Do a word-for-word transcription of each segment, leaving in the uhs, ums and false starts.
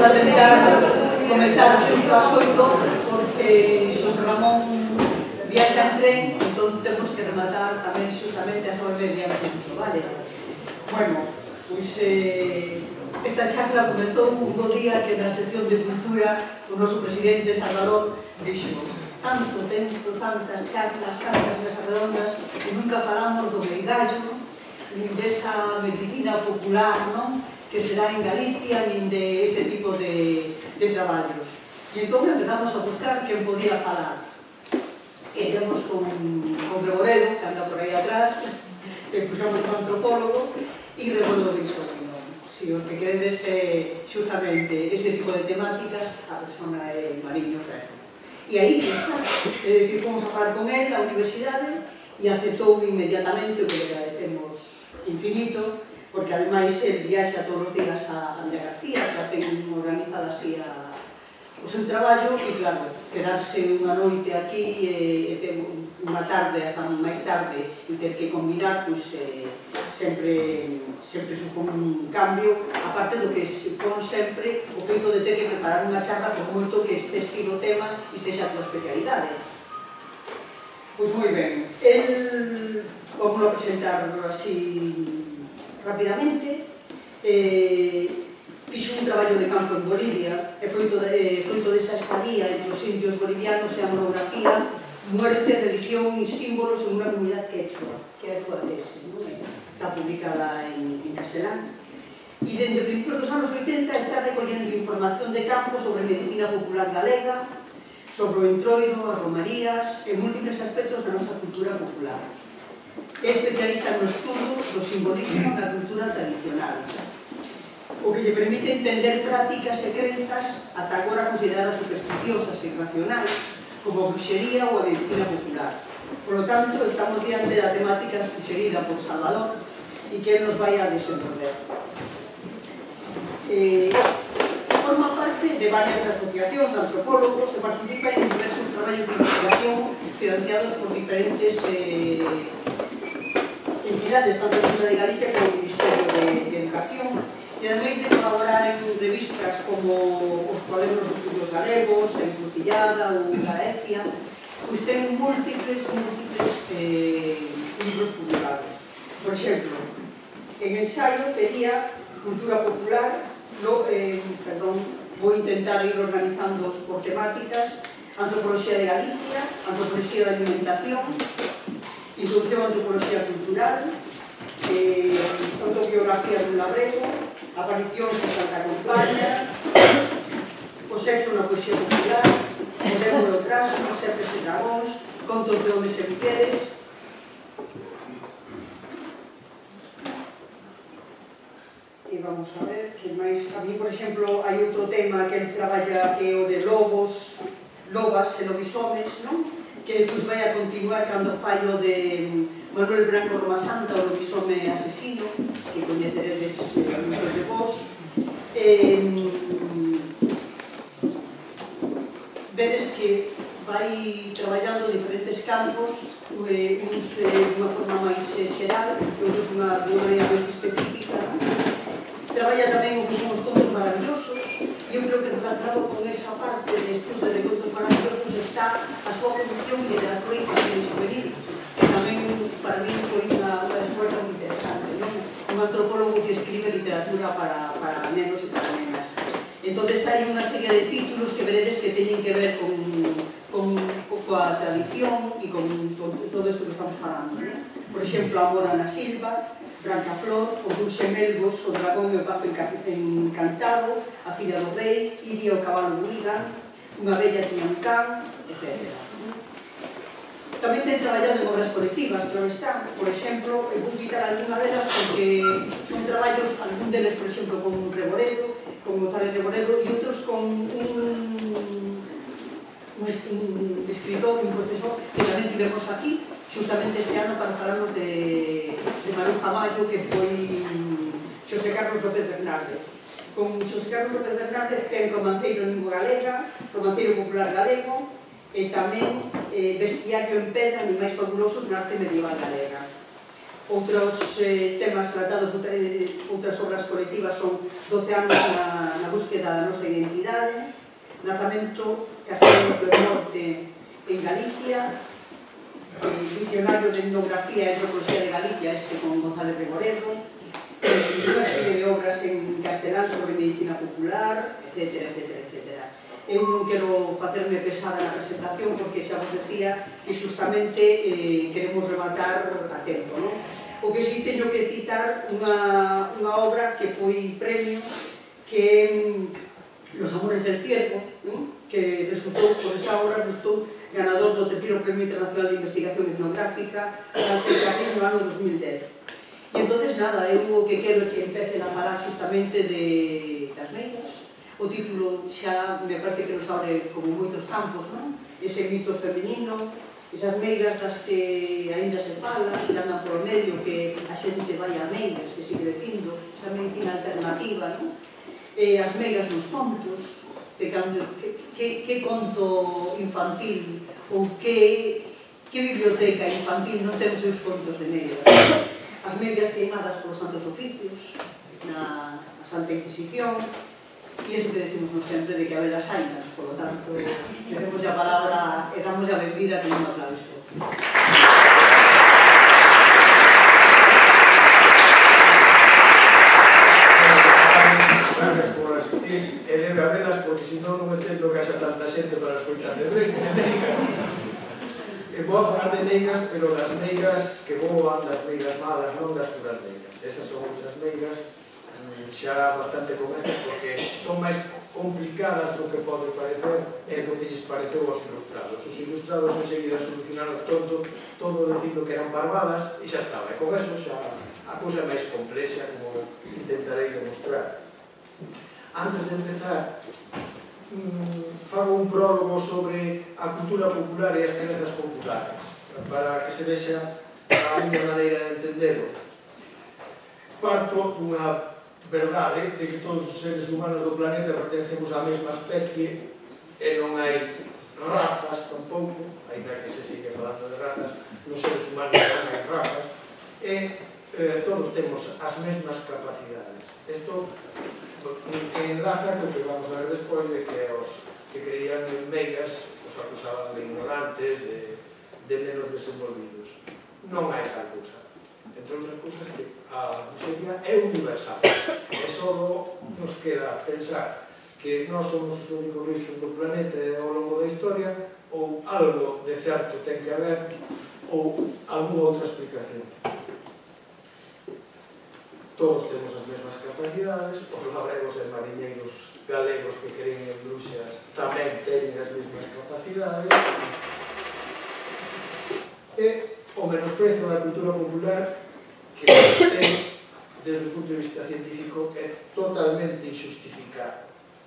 a tentar comezar xusto ás oito porque Xosé Ramón viaxa en tren, entón temos que rematar tamén xustamente ás nove e media minuto, vale? Bueno, pois eh, esta charla comezou un bo día que na sección de cultura o noso presidente Salvador dixo tanto tempo, tantas charlas, tantas mesas redondas e nunca falamos do meigallo nin desa medicina popular, non? Que se dá en Galicia, nin de ese tipo de, de traballos. E entón empezamos a buscar quen podía falar. E íbamos con, con Reboredo, que anda por aí atrás, e puxamos un antropólogo, e Reboredo dixo, no, si os que queredes eh, xustamente ese tipo de temáticas, a persona é Mariño Ferro. E aí está, é dicir, fomos a falar con él, a universidade, e aceptou inmediatamente, o que le agradecemos infinito, porque ademais el viaxa todos os días a Andrea García, que ten organizada así a, o seu traballo, e claro, quedarse unha noite aquí e, e ter unha tarde hasta máis tarde e ter que combinar, pois eh, sempre, sempre supón un cambio, aparte do que supón sempre o feito de ter que preparar unha charla por moito que este estilo tema e sexa a tua especialidade. Pois moi ben, el, vamos a presentar así rapidamente, eh, fixo un traballo de campo en Bolivia, e fruto, de, eh, fruto desa estadía entre os indios bolivianos e a monografía Muerte, religión e símbolos en unha comunidade quechua, que é a túa tese, non? Está publicada en, en castelán. E dende principios dos anos oitenta está recollendo información de campo sobre medicina popular galega, sobre o entroido, as romarías e múltiples aspectos da nosa cultura popular. É especialista no estudo do simbolismo na cultura tradicional, o que lle permite entender prácticas e crenzas ata agora consideradas supersticiosas e irracionais, como a bruxería ou a medicina popular. Por lo tanto, estamos diante da temática suxerida por Salvador e que él nos vai a desenvolver. Eh, forma parte de varias asociacións de antropólogos e participa en diversos traballos de investigación financiados por diferentes eh, entidades, tanto a Xunta de Galicia como o Ministerio de, de Educación, e ademais de colaborar en revistas como os Cuadernos dos Estudios Galegos, a Encrucillada ou Gaecia, pois ten múltiples, múltiples eh, libros publicados. Por exemplo, en ensayo tería Cultura Popular, no, eh, perdón, vou intentar ir organizándoos por temáticas, Antropoloxía de Galicia, Antropoloxía de Alimentación, Introducción a Antropoloxía Cultural, eh, Autobiografía dun labrego, Aparicións de Santa Compaña, O sexo na poesía popular, O demo do trazo, Serpes e dragóns, Contos de homes e mulleres. E vamos a ver que máis. A mí, por exemplo, hai outro tema que ele traballa que é o de lobos, lobas e lobisomes, non? Que pues vai a continuar cando fai o de Manuel Branco Roma Santa, o lobisome asesino, que coñeceredes eh, muchos de vos. Eh, vedes que vai traballando diferentes campos, eh, uns eh, dunha forma máis eh, xeral, outros dunha maneira máis específica. Traballa tamén o que son os contos maravillosos, e eu creo que relacionado con esa parte de estudo de contos maravillosos está a súa produción literatura infantil e juvenil, que tamén para mí foi unha, unha escuela moi interesante, non? Un antropólogo que escribe literatura para, para nenos e para nenas. Entón, hai unha serie de títulos que veredes que teñen que ver con, con, coa tradición e con, con todo isto que estamos falando, non? Por exemplo, Amor a na Silva, Branca Flor, Os Dous Xemelgos, O Dragón e o Pazo Encantado, A Filla do Rei, Iria o Cabalo Buligan, Unha Bella tiña un can, etcétera. Tamén ten traballado en obras colectivas, claro está. Por exemplo, eu vou citar algunha delas porque son traballos, algún deles, por exemplo, con Reboredo, con González Reboredo, e outros con un, un, un escritor, un profesor, que tamén tivemos aquí, justamente este ano para falarnos de, de Maruja Mayo, que foi Xosé Carlos López Bernárdez. Con Xosé Carlos López Bernárdez ten Romanceiro en lingua galega, Romanceiro popular galego, e tamén eh, Bestiario en pedra, animais fabulosos na arte medieval galega. Outros eh, temas tratados, eh, outras obras colectivas son doce anos na, na búsqueda da nosa identidade, Nacamento Casero do Norte en Galicia, eh, Diccionario de Etnografía e Antropología de Galicia, este con González de Moredo, eh, unha serie de obras en castelán sobre medicina popular, etcétera, etcétera, etcétera. Eu non quero facerme pesada na presentación porque xa vos decía que justamente eh, queremos rematar a tempo, non? O que si teño que citar unha, unha obra que foi premio, que é Los Amores del Ciervo, ¿no? Que resultou, por esa obra, resultou ganador do terceiro Premio Internacional de Investigación Etnográfica durante o ano dos mil dez. E entonces nada, eu o que quero é que empecen a falar justamente de das meigas. O título xa me parece que nos abre como moitos campos, non? Ese mito femenino, esas meigas das que aínda se fala, que andan polo medio, que a xente vai a meigas, que sigue dicindo, esa medicina alternativa, non? E as meigas nos contos, que, que, que conto infantil ou que, que biblioteca infantil non ten os seus contos de meigas. As meigas queimadas polos santos oficios, na, na Santa Inquisición, e iso que decimos sempre de que a velas hainas, por lo tanto, demos a palabra e damos a benvida con un aplauso. Gracias por asistir e debe habelas porque senón non entendo que haxa tanta xente para escoitar de meigas. E vou a falar de meigas, pero das meigas que voan, das meigas malas, non das puras meigas. Esas son outras meigas xa bastante comentes porque son máis complicadas do que pode parecer e do que lles pareceu aos ilustrados. Os ilustrados enseguida solucionaron todo, todo dicindo que eran barbadas e xa estaba. E con eso xa a cousa máis complexa, como intentarei demostrar. Antes de empezar, mmm, fago un prólogo sobre a cultura popular e as crenzas populares, para que se vexa a miña maneira de entenderlo. Parto dunha verdade de que todos os seres humanos do planeta pertencemos á mesma especie e non hai razas tampouco, ainda que se sigue falando de razas, nos seres humanos non hai razas, e eh, todos temos as mesmas capacidades. Isto enlaza co que vamos a ver despois de que os que creían en meigas os acusaban de ignorantes, de, de menos desenvolvidos. Non hai tal cousa. Entre outras cousas que a bruxería é universal. E só nos queda pensar que nós somos os únicos bichos do planeta ao longo da historia ou algo de certo ten que haber ou alguna outra explicación. Todos temos as mesmas capacidades, os labregos e mariñeiros galegos que creen en bruxas tamén teñen as mesmas capacidades e o menosprezo da cultura popular que ten desde o punto de vista científico é totalmente injustificado.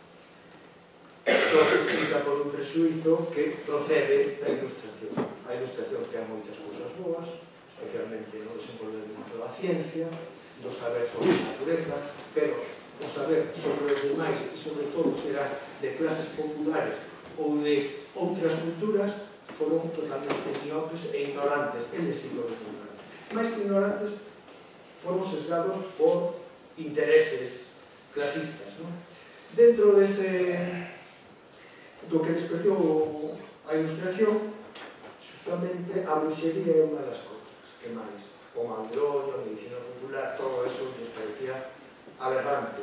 Só se explica por un presuizo que procede da ilustración. A ilustración ten moitas cousas boas, especialmente no desenvolvemento da ciencia, do saber sobre a natureza, pero o saber sobre os demais e sobre todo será de clases populares ou de outras culturas foron totalmente miopes e ignorantes, eles sí foron ignorantes. Mais que ignorantes, foron sesgados por intereses clasistas, non? Dentro dese do que despreciou a ilustración, justamente a bruxería é unha das cousas que máis, o mal de ollo, a medicina popular, todo eso me parecía aberrante.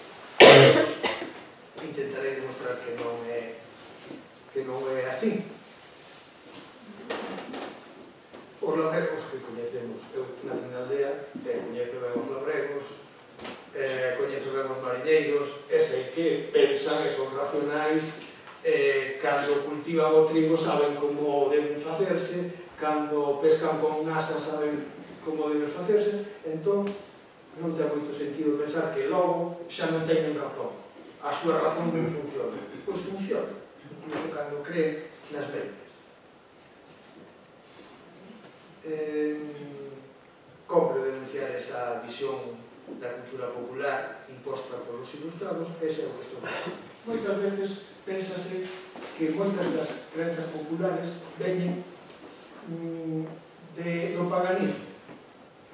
Intentarei demostrar que non é que non é así. Os labregos que coñecemos, eu nací na aldea, e coñezo ben os labregos, eh, coñezo ben os mariñeiros, e sei que pensan e son racionais, eh, cando cultivan o trigo saben como deben facerse, cando pescan con asa saben como deben facerse, entón non ten moito sentido pensar que logo xa non teñen razón. A súa razón non funciona. Pois funciona, incluso cando creen nas mentes. Eh, compre denunciar esa visión da cultura popular imposta polos ilustrados, ese é o que estou dicindo. Moitas veces pénsase que moitas das crenzas populares veñen mm, de, do paganismo.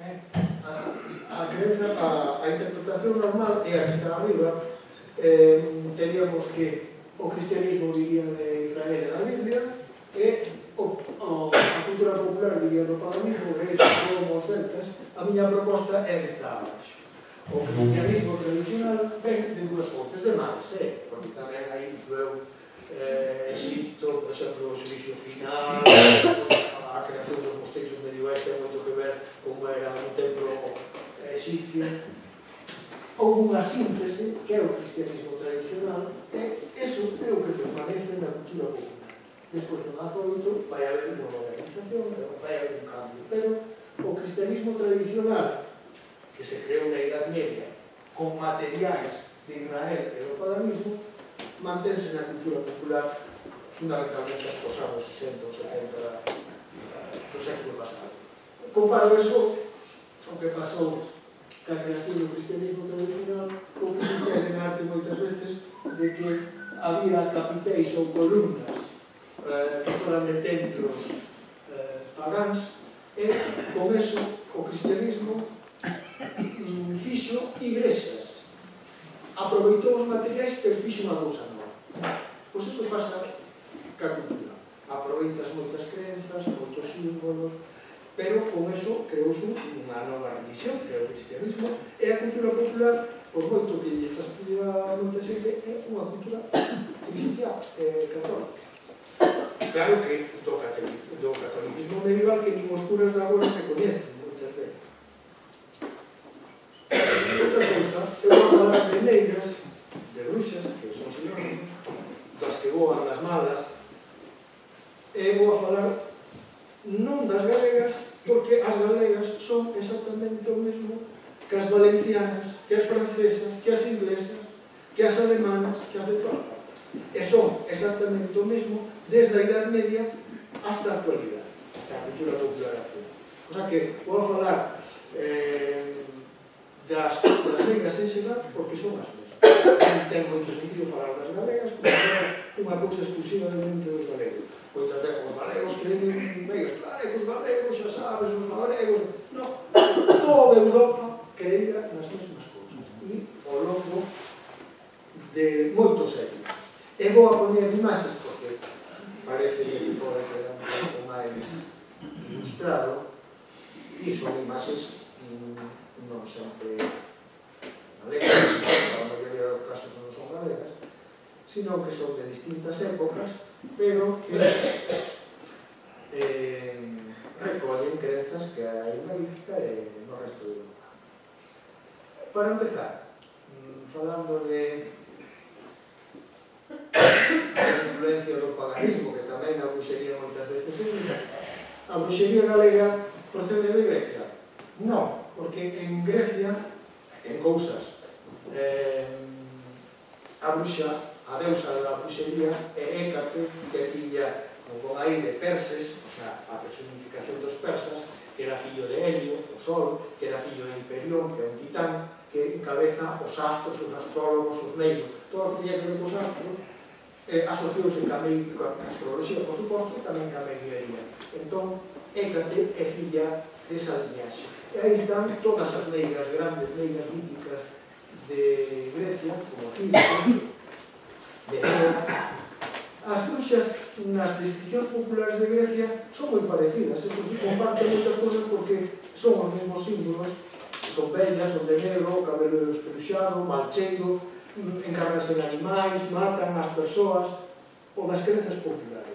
A creenza, a interpretación normal é a que está arriba. Teríamos que o cristianismo viría de Israel da Biblia e a cultura popular viría do paganismo, gregos, romos, celtas. A miña proposta é que está abaixo. O cristianismo tradicional ven de dúas fontes de máis, porque tamén aí influeu Egipto, por exemplo, o xuízo final, a creación dos mosteiros medievais ten moito que ver como era un templo egipcio. Houve unha síntese que é o cristianismo tradicional e eso é o que permanece na cultura popular. Despois no azoito vai haber unha modernización, vai haber un cambio, pero o cristianismo tradicional que se creou na Idade Media con materiais de Israel e do paganismo mantense na cultura popular fundamentalmente os anos sesenta ou setenta do século pasado. Comparo eso o que pasou ca creación do cristianismo tradicional co que sucede na arte moitas veces de que había capiteis ou columnas eh, que foran de templos eh, pagáns e con eso o cristianismo mm, fixo igrexas, aproveitou os materiais pero fixo unha cousa nova. Pois iso pasa ca cultura, aproveitas moitas crenzas, moitos símbolos, pero con eso creouse unha nova religión que é o cristianismo e a cultura popular, por moito que lle fastidia a moita xente, é unha cultura cristiá e católica. Claro que do catolicismo medieval que nin os curas de agora se coñecen moitas veces. Outra cousa, eu vou falar de negras, de bruxas, que son sinónimos, das que voan das malas, e vou a falar non das galegas, porque as galegas son exactamente o mesmo que as valencianas, que as francesas, que as inglesas, que as alemanas, que as de todas partes. E son exactamente o mesmo desde a Idade Media hasta a actualidade, hasta a cultura popular actual. O sea que vou a falar eh, das, das negras en xeral porque son as mesmas. Non ten moito sentido falar das galegas como unha cousa exclusivamente dos galegos. Moitas veces os galegos creen negros, claro, os galegos, xa sabes, os galegos... Non, toda Europa creía nas mesmas cousas e ao longo de moitos séculos. E vou a poner imaxes porque parece que pode quedar un pouco máis ilustrado e son imaxes non sempre galegas, a maioría dos casos non son galegas, sino que son de distintas épocas, pero que eh, recollen crenzas que hai en Galicia e no resto de Europa. Para empezar, falando de a influencia do paganismo, que tamén a bruxería moitas veces é, a bruxería galega procede de Grecia? Non, porque en Grecia, en cousas, eh, a bruxa, a deusa da bruxería é Hécate, que é filla, como aí, de Perses, o sea, a personificación dos persas, que era fillo de Helio, o Sol, que era fillo de Hiperión, que é un titán, que encabeza os astros, os astrólogos, os neigos, todo o que tiña que ver cos astros, eh, asociouse ca astrología, por suposto, e tamén ca mediaría. Entón, Hécate é filla desa liñaxe. E aí están todas as negras, grandes negras míticas de Grecia, como Filipe, de Hera. As bruxas nas descripcións populares de Grecia son moi parecidas, eso sí, comparten moitas cousas porque son os mesmos símbolos, son bellas, son de negro, cabelo espeluxado, malcheiro, encarnarse en animais, matan as persoas, ou das crenzas populares,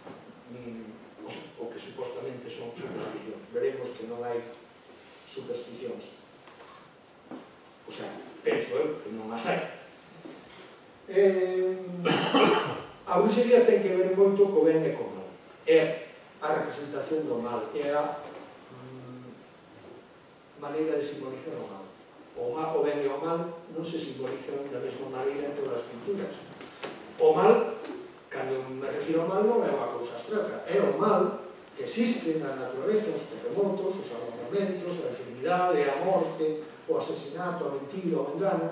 o que supostamente son supersticións. Veremos que non hai supersticións. O sea, penso eu que non as hai. A bruxería ten que ver moito co ben e co mal. É a representación do mal, é a maneira de simbolizar o mal. O mal, o ben e o mal non se simbolizan da mesma maneira en todas as culturas. O mal, cando me refiro ao mal, non é unha cousa abstracta, é o mal que existe na naturaleza, os terremotos, os arrendamentos, a enfermidade, a morte, o asesinato, a mentira, o engano.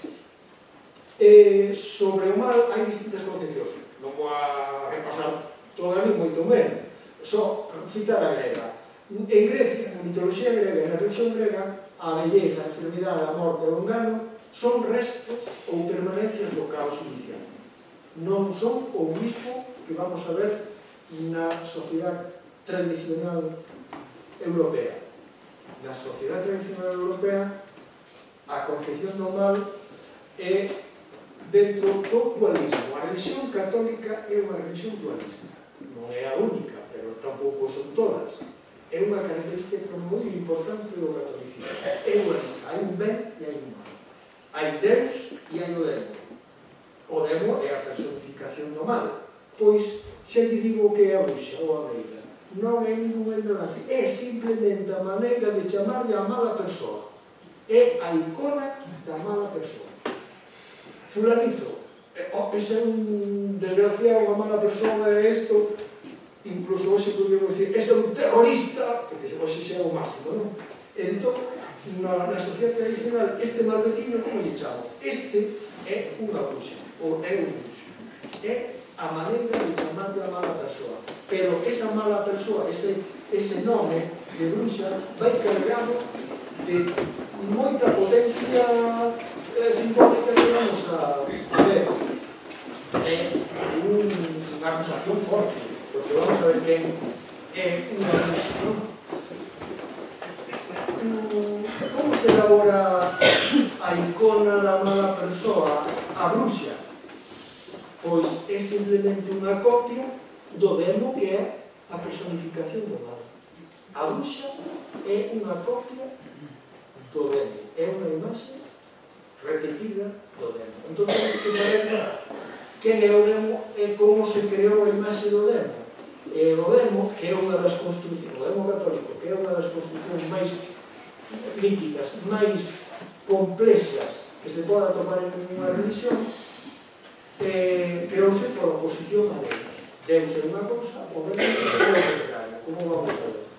E sobre o mal hai distintas concepcións. Non vou a repasar toda ni moito menos. Só citar a grega. En Grecia, na mitoloxía grega e na religión grega, a belleza, a enfermidade, a morte e o engano son restos ou permanencias do caos inicial. Non son o mismo que vamos a ver na sociedade tradicional europea. Na sociedade tradicional europea, a concepción do mal é dentro do dualismo. A religión católica é unha religión dualista. Non é a única, pero tampouco son todas. É unha característica moi importante do catolicismo. É dualista. Hai un ben e hai un mal. Hai Deus e hai o demo. O demo é a personificación do mal. Pois, xa te digo o que é a bruxa ou a meiga. Non é ningún ignorancia. É simplemente a maneira de chamarle a mala persoa. É a icona da mala persoa. Fulanito, ese é un desgraciado, unha mala persoa, é isto, incluso hoxe podemos dicir, ese é un terrorista, porque hoxe xa é o máximo, non? Entón, na, na sociedade tradicional, este mal vecino, como lle chamo? Este é unha bruxa, ou é un bruxo. É a maneira de chamarle a mala persoa. Pero esa mala persoa, ese, ese nome de bruxa, vai carregado de moita potencia eh, simbólica que vamos a, a ver. É unha acusación forte, porque vamos a ver que é unha acusación. Como se elabora a icona da mala persoa, a bruxa? Pois é simplemente unha copia do demo que é a personificación do mal. A bruxa é unha copia do demo, é unha imaxe repetida do demo. Entón, temos que saber quen é o demo e como se creou a imaxe do demo. E o demo, que é unha das construccións, o demo católico, que é unha das construccións máis míticas, máis complexas que se poda tomar en unha religión, eh, creouse por oposición a Deus. Deus é unha cousa, o demo é o contrario, como vamos a ver.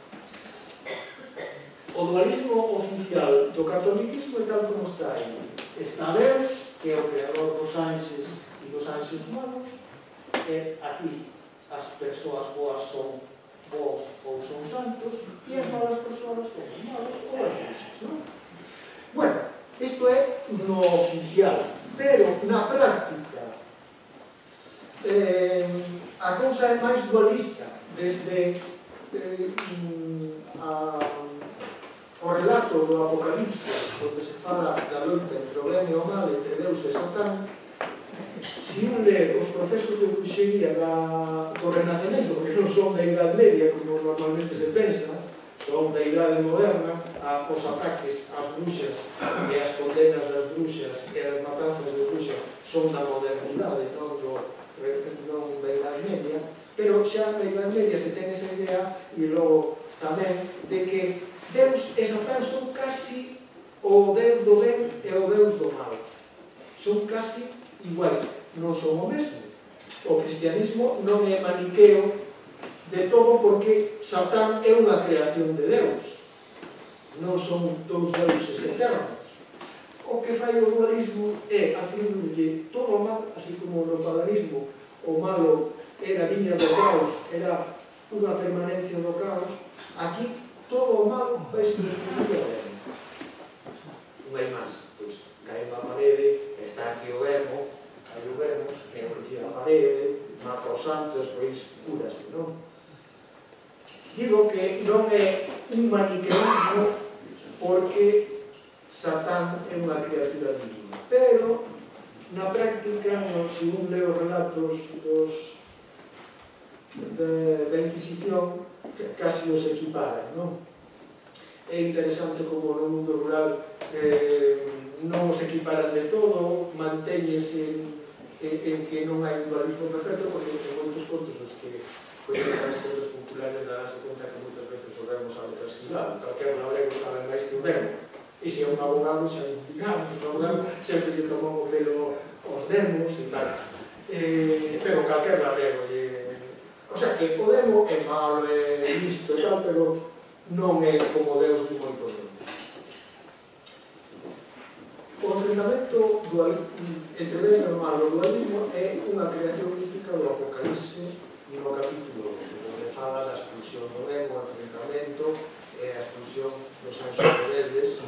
O dualismo oficial do catolicismo é tal como está aí. Está Deus, que é o creador dos anxes e dos anxes humanos, e aquí as persoas boas son bons ou son santos, e as malas persoas son malos ou as bruxas, non? Bueno, isto é no oficial, pero na práctica eh, a cousa é máis dualista, desde eh, a o relato do Apocalipse, onde se fala da loita entre o ben e o mal, entre Deus e Satán. Se un lee os procesos de bruxería da, do Renacemento, porque non son da Idade Media, como normalmente se pensa, son da Idade Moderna, a, os ataques ás bruxas e as condenas das bruxas e as matanzas de bruxas son da modernidade, non, do, non da Idade Media, pero xa na Idade Media se ten esa idea e logo tamén de que Deus e Satán son casi o Deus do ben e o Deus do mal. Son casi iguais, non son o mesmo. O cristianismo non é maniqueo de todo porque Satán é unha creación de Deus. Non son dous deuses eternos. O que fai o dualismo é atribuirlle todo o mal, así como no paganismo o malo era viña do caos, era unha permanencia do caos, aquí todo o mal vai se distribuir a demo. Unha imaxe, pois, cae unha parede, está aquí o demo, aí o vemos, que é o que tira a parede, mata os santos, pois, curase, non? Digo que non é un maniqueísmo porque Satán é unha criatura divina, pero na práctica, se un lee os relatos dos da Inquisición, casi os equiparan, non? É interesante como no mundo rural eh, non os equiparan de todo, mantéñense en, en, en que non hai un dualismo perfecto, porque en moitos contos os que coñecen as contos populares daránse conta que moitas veces o vemos algo trasquilado, calquer labrego sabe máis que o demo, e se é un abogado xa digamos, un abogado sempre lle tomou o pelo aos demos e tal, eh, pero calquer labrego lle... O sea que o demo é malo, é listo e tal, pero non é como Deus de moitos demos. O enfrentamento dual, entre ben e mal, o dualismo é unha creación mística do Apocalipse no capítulo onde fala da expulsión do demo, o enfrentamento e a expulsión dos anxos rebeldes,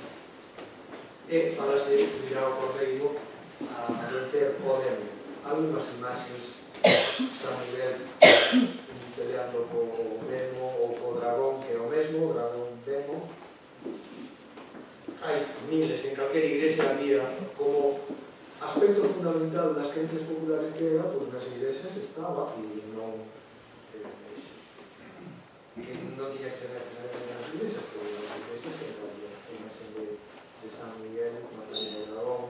e falase de ir ao cordeiro a vencer o demo. Algunas imaxes San Miguel peleando co demo ou co dragón, que é o mesmo, o dragón demo. Hai miles, en calquera igrexa había como aspecto fundamental das creencias populares que era, pois nas iglesias estaba, e non eh, que non tiña que ser necesariamente nas iglesias, porque nas iglesias sempre había a imaxe de, de San Miguel matando o dragón,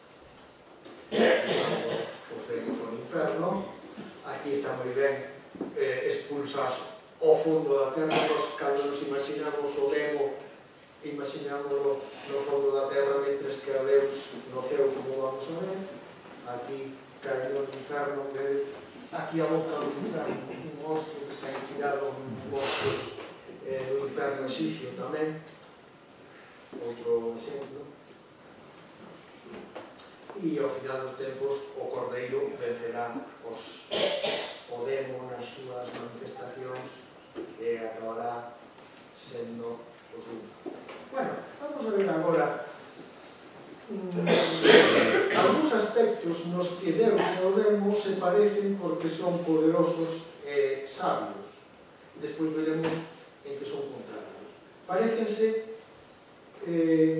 os demos ao inferno. Aquí está moi ben eh, expulsas ao fundo da terra. Nos, cando nos imaginamos o demo, imaginámoslo no fondo da terra, mentres que a Deus no ceo, como vamos a ver. Aquí cae no inferno, aquí a boca do inferno, un monstro que está inspirado en monstros eh, do inferno egipcio tamén, outro exemplo. E ao final dos tempos o cordeiro vencerá os, o demo nas súas manifestacións e acabará sendo o triunfo. Bueno, vamos a ver agora mmm, algúns aspectos nos que Deus e o demo se parecen porque son poderosos e sabios. Despois veremos en que son contrarios. Parécense eh,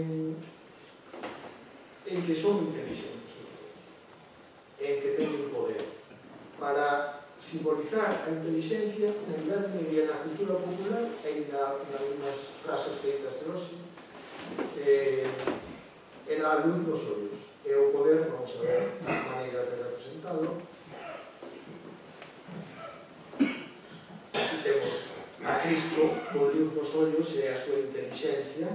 en que son inteligentes, en que teñen poder. Para simbolizar a inteligencia na Idade Media, na cultura popular, e na algunas frases feitas de hoxe, eh, era a luz dos ollos. E o poder, vamos a ver a maneira de representado. Aquí temos a Cristo con luz nos ollos e a súa inteligencia.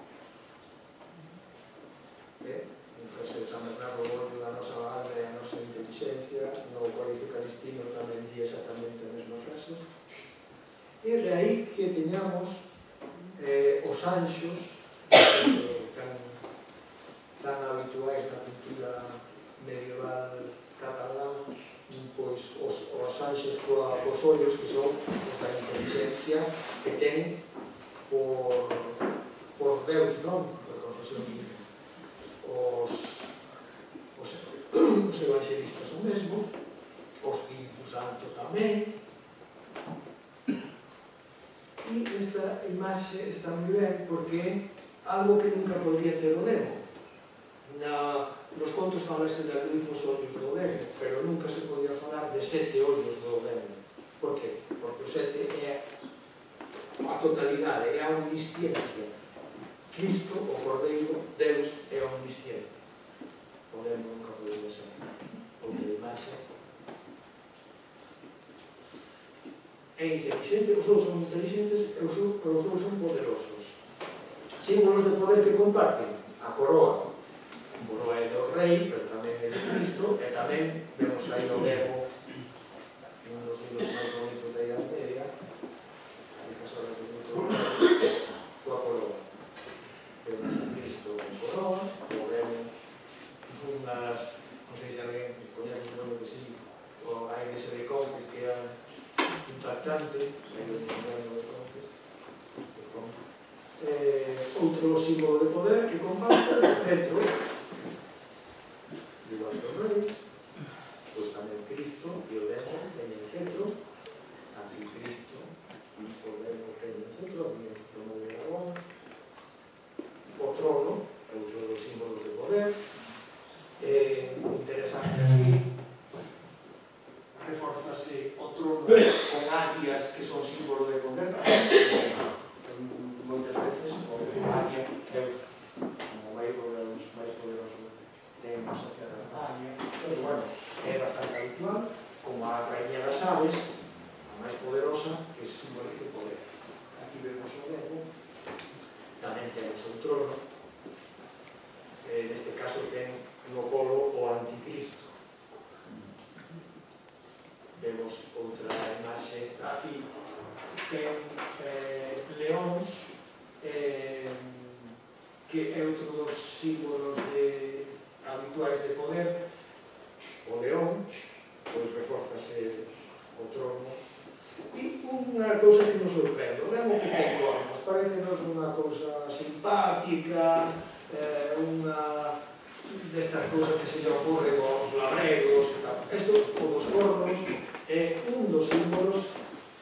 Eh? Frase de San Bernardo, o ollo da nosa alma e a nosa inteligencia. No Códice Calistino tamén di exactamente a mesma frase. E de aí que teñamos eh, os anxos eh, tan, tan habituais na cultura medieval catalán, pois os, os anxos coa, cos ollos, que son a inteligencia que ten por, por Deus, non? Por confesión divina. Os, os, os evangelistas o mesmo, o Espírito Santo tamén. E esta imaxe está moi ben porque é algo que nunca podría ter o demo. Na, nos contos falase de luz nos ollos do demo, pero nunca se podía falar de sete ollos do demo. Por que? Porque o sete é a totalidade, é a omnisciencia. Cristo, o Cordeiro, Deus é omnisciente. O demo nunca podría ser outra imaxe. É inteligente, os dous son inteligentes e os dous son poderosos. Símbolos de poder que comparten: a coroa. A coroa é do rei, pero tamén é de Cristo, e tamén vemos aí o demo, un dos libros máis bonitos da Idade Media, de Casora de Cristo, coa coroa. Vemos a Cristo en coroa, o demo unhas, non sei se alguén coñece, bueno que sí, a igrexa de Conques, que é impactante, hai un modelo de Conques. Eh, outro símbolo de poder que comparte é o cetro, igual que o rei, pois tamén Cristo e o demo teñen cetro, aquí Cristo, o demo teñen cetro, aquí o trono de dragón. O trono é outro dos símbolos de poder. É interesante aquí, reforzase o trono con águias que son símbolo de poder. Moitas veces o águia, Zeus, como vai por os máis poderosos, ten máis hacia a águia, pero bueno, é bastante habitual, como a raíña das aves, a máis poderosa, que simboliza o poder. Aquí vemos o demo, tamén temos o trono, eh, neste caso ten no colo o anticristo. Vemos outra imaxe aquí, ten eh, leóns, eh, que é outro dos símbolos de, habituais de poder. O león, pois reforzase o o trono. E unha cousa que nos sorprende, o demo que ten cornos, parecenos unha cousa simpática, eh, unha destas cousas que se lle ocorre aos labregos, isto, o dos cornos, é un dos símbolos,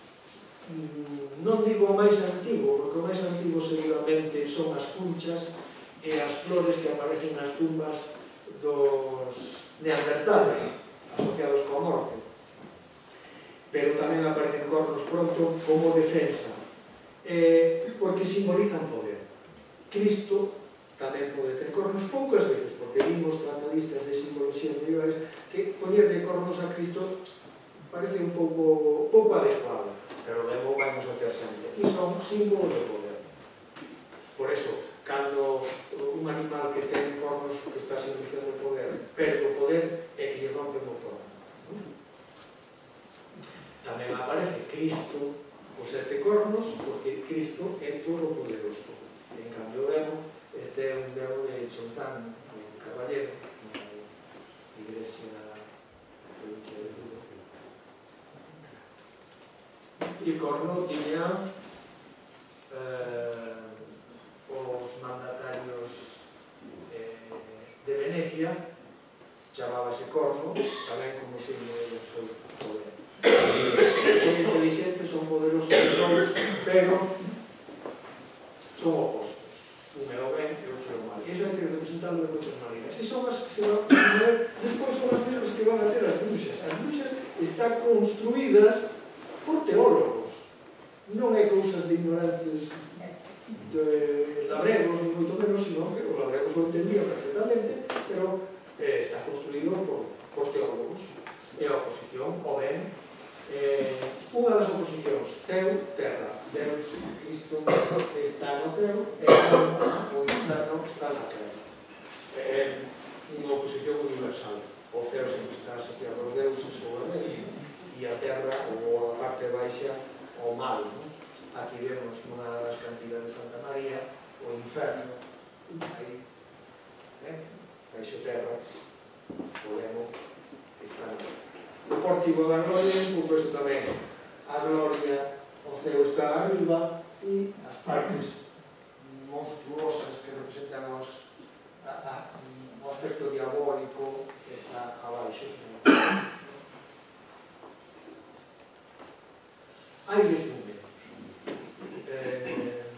non digo o máis antigo, porque o máis antigo seguramente son as cunchas e as flores que aparecen nas tumbas dos neandertales asociados coa morte, pero tamén aparecen cornos pronto como defensa, eh, porque simbolizan poder. Cristo tamén pode ter cornos poucas veces, porque vimos tratadistas de simbología anteriores que poñerle cornos a Cristo parece un pouco, pouco adecuado, pero logo vamos a ter sempre. E son símbolos de poder. Por eso, cando un animal que ten cornos que está simbolizando o poder perde o poder, é que lle rompe o torno. Tamén aparece Cristo os sete cornos, porque Cristo é todo poderoso. En cambio, vemos, este é un demo de Chonzán, en Caballero, na iglesia da provincia de Lugo. E corno tiña eh, os mandatarios eh, de Venecia, chamábase corno, tamén como símbolo do seu poder. Son inteligentes, son poderosos de todos, pero son opostos. Un é o ben e outro é o mal. E iso hai que representarlo de moitas maneiras. E son as que se van a ver, despois son as mesmas que van a ter as bruxas. As bruxas están construídas por teólogos. Non é cousas de ignorantes de labregos, ni moito menos, sino que os labregos o entendían perfectamente, pero eh, está construído por, por teólogos. E a oposición, o ben, eh, unha das oposicións, ceo, terra, Deus, Cristo, está no ceo, e o inferno está na terra. É unha oposición universal. O ceo sempre está asociado aos deuses ou a Deus, e a terra, ou a parte baixa, ao mal. Aquí vemos nunha das cantigas de Santa María, o inferno, aí, baixo terra, podemos estar. O pórtico da gloria, por eso tamén a gloria, o ceo está arriba e as partes monstruosas que representan os, a, a, o aspecto diabólico está abaixo. Aire funde. Eh,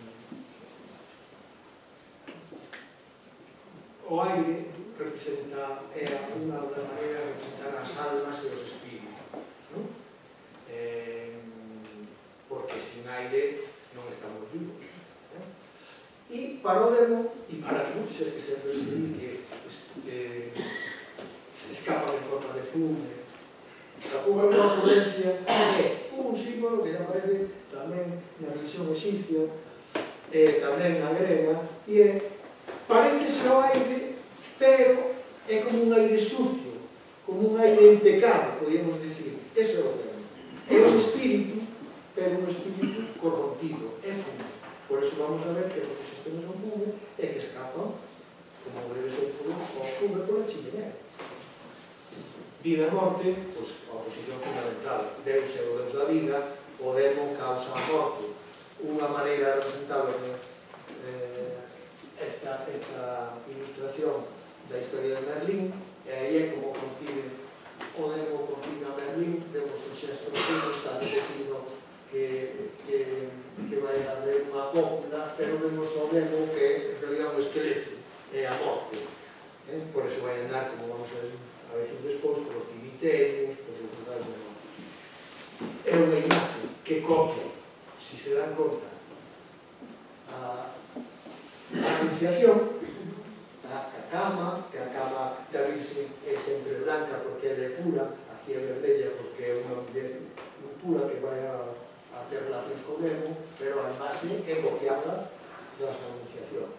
o aire representa, é unha outra maneira de representar as almas e os espíritus, non? Eh, porque sin aire non estamos vivos. Eh? E para o demo, e para as bruxas que sempre se di que, que escapan en forma de fume, a unha ocurrencia é un símbolo que aparece tamén na religión egipcia, e tamén na grega, e é, parecese ao aire, pero é como un aire sucio, como un aire en pecado, podríamos decir. Eso é o tema. É un espírito, pero un espírito corrompido, é fume. Por eso vamos a ver que os sistemas son fume é que escapan, como debe ser todo, o fume por a chimenea. Vida e morte, pois, a oposición fundamental. Deus é o Deus da vida, o demo causa a morte. Unha maneira de representar eh, esta, esta ilustración da historia de Merlín, e aí é como concibe o demo concibe a Merlín, vemos o xesto que está dicindo que, que, que vai haber unha cópula, pero vemos o demo que en realidad o esqueleto é a morte. Eh? Por eso vai andar, como vamos a ver a veces despois, por os cimiterios, por os lugares de morte. É unha imaxe que copia, se se dan conta, a, a anunciación, a cama, que a cama da Virxe é sempre blanca porque ela é pura, aquí é vermella porque é unha muller pura que vai a, a ter relacións con Nemo, pero a imaxe é copiada das anunciacións.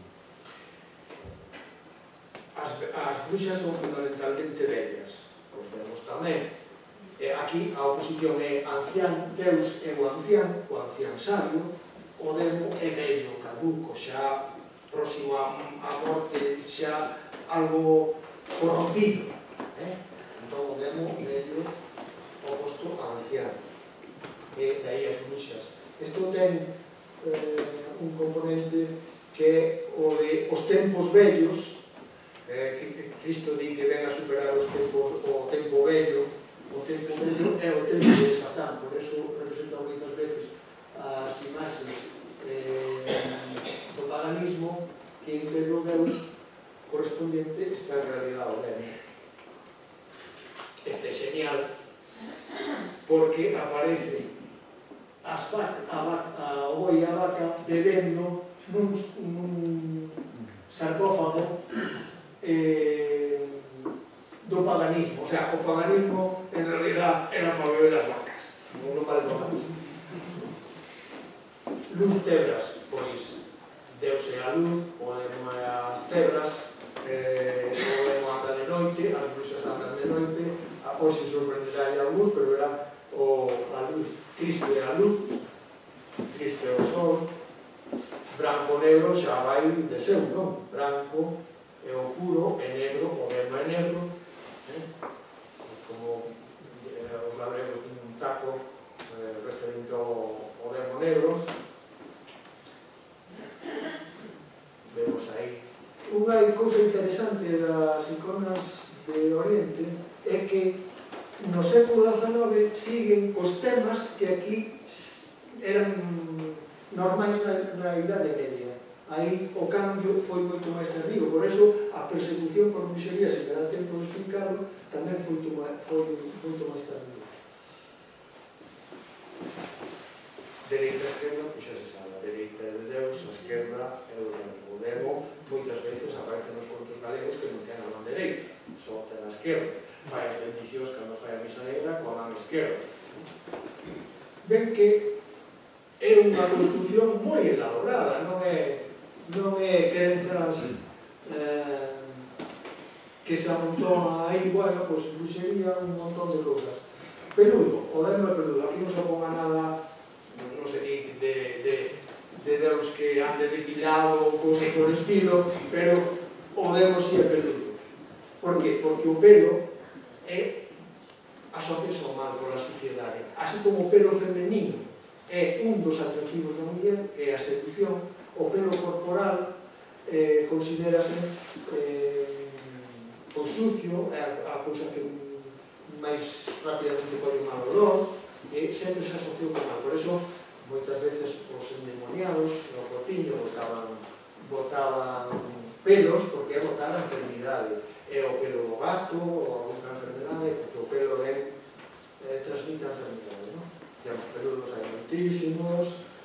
As, as bruxas son fundamentalmente vellas, os vemos tamén. E aquí a oposición é ancián, Deus é o ancián, o ancián sabio, o demo é vello, caduco, xa próximo á morte, xa algo corrompido. Eh? Entón o demo vello oposto ao ancián. que daí as bruxas. Isto ten eh, un componente que é o de os tempos vellos, eh, que Cristo di que ven a superar os tempos, o tempo vello, o tempo vello é o tempo de Satán, por eso representa moitas veces as imaxes eh, do paganismo que en vez do Deus correspondiente está en realidad o Deus. Este é genial porque aparece as vaca, a, vaca, a boi e a vaca bebendo nun, nun sarcófago eh, do paganismo. O sea, o paganismo en realidad era para beber as vacas, non para el paganismo. Luz tebras, pois Deus é a luz, o demo é as tebras, eh, o demo anda de noite, as bruxas andan de noite, a hoxe sorprenderá a luz, pero era o, a luz, Cristo é a luz, Cristo é o sol, branco negro xa vai de seu, non? Branco é o puro, é negro, o demo é negro, eh? Como eh, os labregos tienen un taco eh, referente ao, ao demo negro. Vemos aí. Unha cousa interesante das iconas de Oriente é que no século dezanove siguen os temas que aquí eran normais na, na Idade Media. Aí o cambio foi moito máis tardío, por eso a persecución por bruxería, se me dá tempo de explicarlo, tamén foi, foi moito máis tardío. Dereita e esquerda, pois xa se sabe, a dereita é de Deus, a esquerda é o demo. O demo moitas veces aparece nos contos galegos que non ten a man dereita, só ten a esquerda. Fai as bendicións cando fai a misa negra coa man esquerda. Ven que é unha construcción moi elaborada, non é, non é crenzas eh, que se amontona aí, bueno, pois bruxería, un montón de cousas. Peludo, o demo é peludo, aquí non se ponga nada, non se di de, de, de Deus que ande depilado ou cousas por estilo, pero o demo si é peludo. Por que? Porque o pelo é asociación ao mal pola sociedade. Así como o pelo femenino é un dos atractivos da muller, é a seducción, o pelo corporal eh, considerase eh, o sucio, é a, a cousa que máis rapidamente pode mal olor, e sempre se asociou con mal. Por eso, moitas veces os endemoniados no cortiño botaban, botaban pelos porque é botar a enfermidade. É o pelo do gato ou outra enfermedade, porque o pelo é, é transmite a enfermedade, non? Temos peludos hai moitísimos.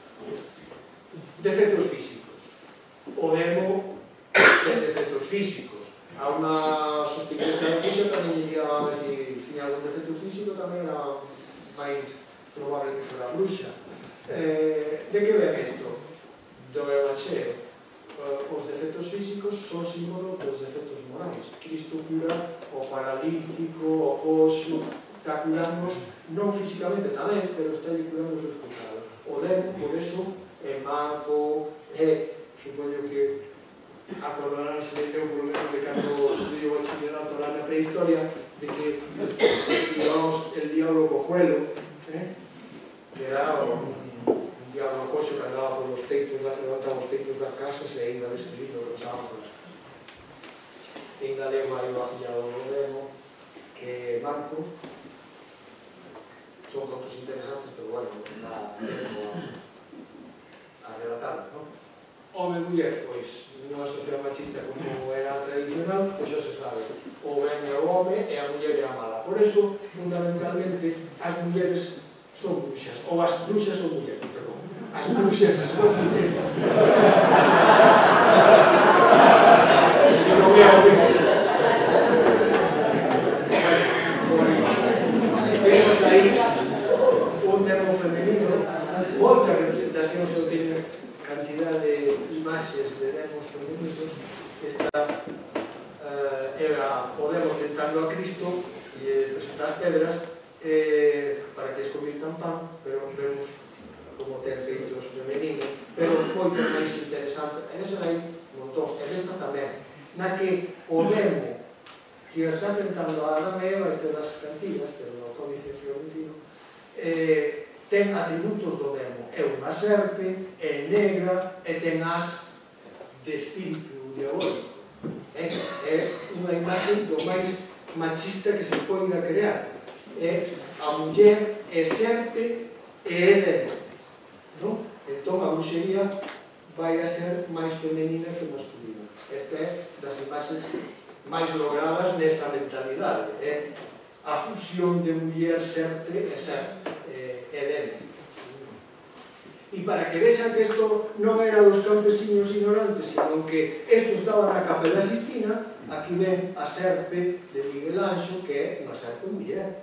Defectos físicos. O demo ten defectos físicos. A unha sospeitosa de bruxa tamén lle a ver se tiña algún defecto físico, tamén era máis probable que fora bruxa. Eh, de que ven isto? Do Evanxeo. Os defectos físicos son símbolo dos defectos morais. Cristo cura o paralítico, o coxo, está curando non físicamente tamén, pero está curando os seus pecados. O demo, por eso, é mago, é, supoño que acordaránse, eu por lo menos de cando estudio o bachillerato lá na prehistoria, de que estudiamos el diablo cojuelo, eh? que era un diablo coxo que andaba por os teitos, levantaba os teitos das casas e ainda describindo os ángeles. Ainda leo aí o afillado do demo, que é Marco. Son contos interesantes, pero bueno, dá tempo a, a relatar, non? Home e muller, pois, nunha sociedade machista como era tradicional, pois xa se sabe, o ben é o home e a muller é a mala. Por eso, fundamentalmente, as mulleres son bruxas, ou as bruxas son mulleres, perdón. As bruxas son mulleres. Non é o mesmo. Vemos aí un demo femenino, moitas representacións, eu teño cantidad de imaxes de demos femeninos, que está o demo tentando a Cristo e presentar pedras para que es convirtan pan, pero vemos como ten feitos femeninos, pero moito máis interesante. En esa hai montón, en estas tamén, na que o demo que está tentando a Adán e Eva, este das cantigas, pero no códice fiorentino, ten atributos do demo. É unha serpe, é negra e ten as de espírito diabólico. É, é unha imaxe do máis machista que se poida crear. É a muller é serpe e é demo. No? Entón a bruxería vai a ser máis femenina que masculina. Esta é das imaxes máis logradas nesa mentalidade. É a fusión de muller, serpe e serpe, e demo. E para que vexan que isto non era dos campesiños ignorantes, sino que isto estaba na Capela Sistina, aquí ven a serpe de Miguel Anxo, que é unha serpe muller.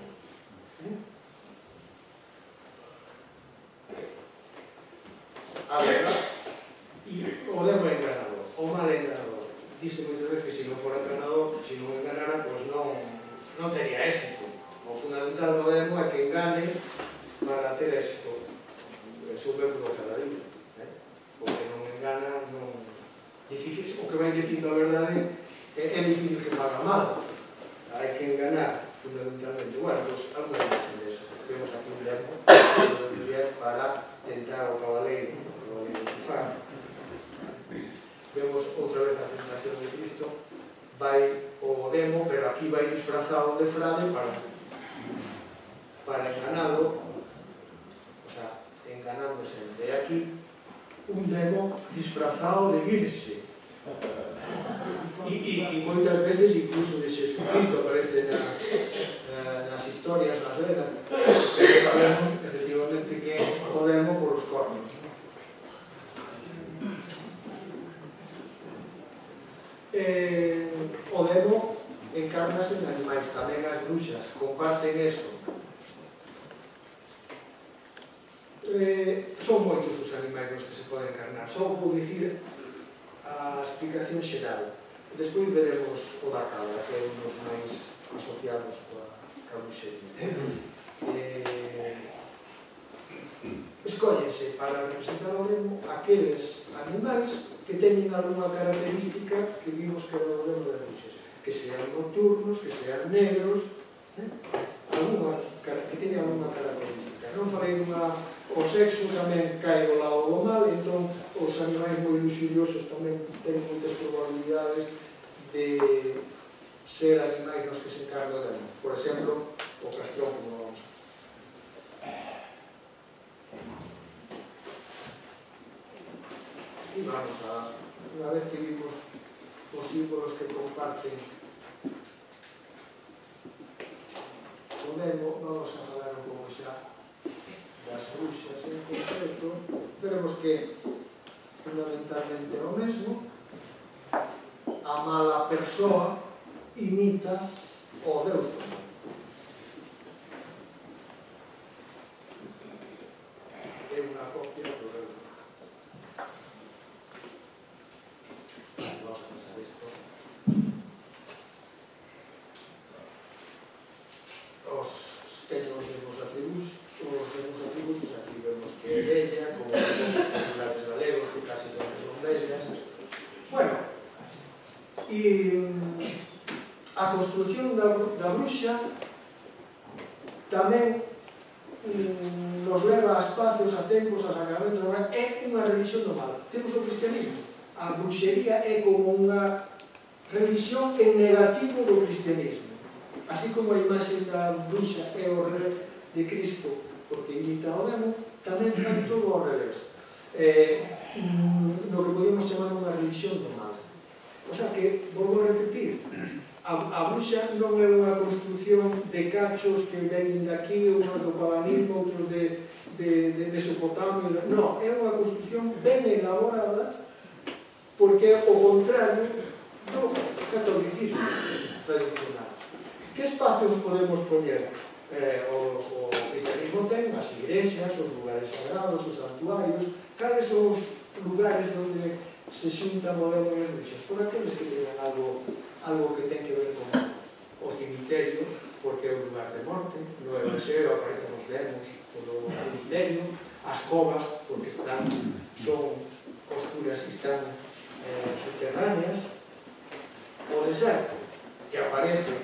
A ver, e o demo é enganador, o mal é enganador. Dice moitas veces que se non fora enganador, se non enganara, pois non, non tería éxito. O fundamental do demo é que engane para ter éxito. Eso é o cada día. O que non engana, non... Difícil, o que vai dicindo a verdade é, é difícil que faga mal. Hai que enganar, fundamentalmente. Bueno, pois, algo de máis en eso. Temos aquí un demo para tentar o cabaleiro, o cabaleiro de Far. Vemos outra vez a tentación de Cristo. Vai o demo, pero aquí vai disfrazado de frade para, para enganalo. Enganando sempre. E aquí un demo disfrazado de virxe. E, e, e moitas veces incluso de Xesucristo aparece na, na, nas historias, nas vedas, pero sabemos efectivamente que o demo por os cornos. Eh, o demo encárnase en animais, tamén as bruxas comparten eso. Eh, son moitos os animais nos que se poden encarnar. Só vou dicir a explicación xeral. Despois veremos o da cabra, que é un dos máis asociados coa bruxería. Eh, escóllense para representar o demo aqueles animais que teñen algunha característica que vimos que era o demo das bruxas, que sean nocturnos, que sean negros, eh? alguna, que teñen algunha característica. Non farei unha... O sexo tamén cae do lado do mal, entón os animais moi luxuriosos tamén ten moitas probabilidades de ser animais nos que se encarga de. Por exemplo, o castrón, como vamos a ver. E vamos a, unha vez que vimos os símbolos que comparten o demo, vamos a falar un pouco xa das bruxas en concreto. Veremos que fundamentalmente é o mesmo. A mala persoa imita o Deus. É unha copia do Deus. Vamos a pasar isto. Os teñen os mesmos atributos. Os mesmos atributos, aquí vemos que é bella, como os populares galegos, que casi son que son bellas. Bueno, e a construción da, da bruxa tamén mm, nos leva a espacios, a tempos, a sacramentos, é unha religión do mal. Temos o cristianismo. A bruxería é como unha religión en negativo do cristianismo. Así como a imaxe da bruxa é o rei de Cristo, porque imita o demo, tamén fai todo ao revés. Eh, no que podemos chamar unha religión do mal. O sea que, volvo a repetir, a, a bruxa non é unha construción de cachos que ven daqui, unhos do paganismo, outros de, de, de Mesopotamia. Non, é unha construción ben elaborada, porque é o contrario do catolicismo tradicional. Que espacios podemos poñer? Eh, o, o cristianismo ten as igrexas, os lugares sagrados, os santuarios. Cales son os lugares onde se xuntan o demo e as bruxas? Por aqueles que teñen algo, algo que ten que ver con o cemiterio, porque é un lugar de morte. No Evangelio aparecen os demos polo cemiterio, as covas, porque están, son oscuras e están eh, subterráneas. O deserto, que aparece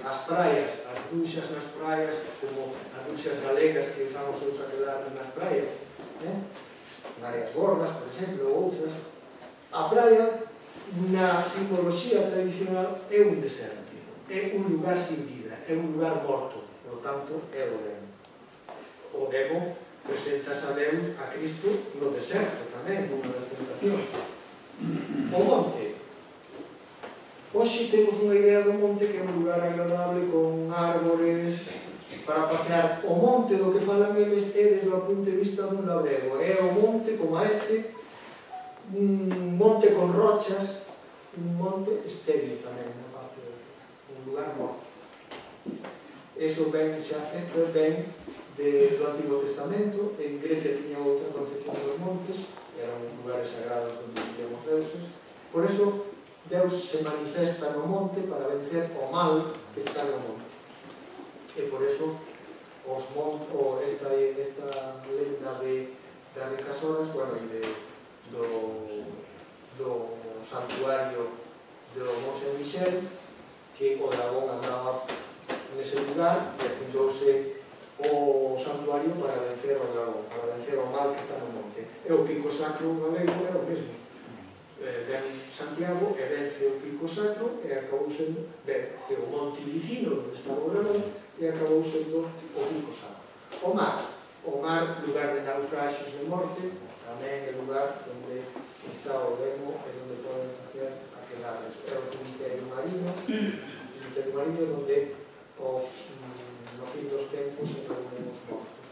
as praias, as duxas nas praias, como as duxas galegas que fan os seus aquelarres nas praias, eh? Mareas Gordas, por exemplo, ou outras. A praia, na simboloxía tradicional, é un deserto, é un lugar sin vida, é un lugar morto, por lo tanto, é o demo. O demo presentas a Deus, a Cristo, no deserto tamén, nunha das tentacións. O monte. Hoxe temos unha idea do monte que é un lugar agradable con árbores para pasear. O monte do que falan eles é desde o punto de vista dun labrego. É o monte como este, un monte con rochas, un monte estéril tamén, na parte de un lugar morto. Eso ben xa, isto ben do Antigo Testamento. En Grecia tiña outra concepción dos montes, eran lugares sagrados onde vivíamos deuses. Por eso Deus se manifesta no monte para vencer o mal que está no monte. E por eso os montes, o esta, esta lenda de das Ricasoras, bueno, e de, do, do santuario do Monte Michel, que o dragón andaba nese lugar e fundouse o santuario para vencer o dragón, para vencer o mal que está no monte. E o pico sacro galego é o mesmo. Ven Santiago e vence o pico sacro e acabou sendo, vence o monte Licino, onde estaba o dragón, e acabou sendo o pico sacro. O mar. O mar, lugar de naufragios de morte, tamén é lugar onde está o demo e onde poden facer aquelarres. É o cemiterio marino, o cemiterio marino onde os, no fin dos tempos se reúnen os mortos.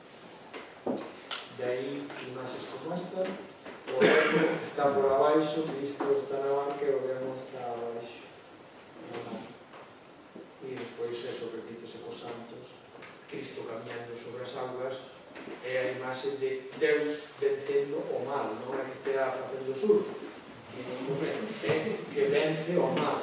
De aí, imaxes como esta, o demo está por abaixo, Cristo está na barca e o demo está abaixo. E despois eso repítese cos santos, Cristo caminhando sobre as augas, é a imaxe de Deus vencendo o mal, non é que estea facendo surf, é que vence o mal.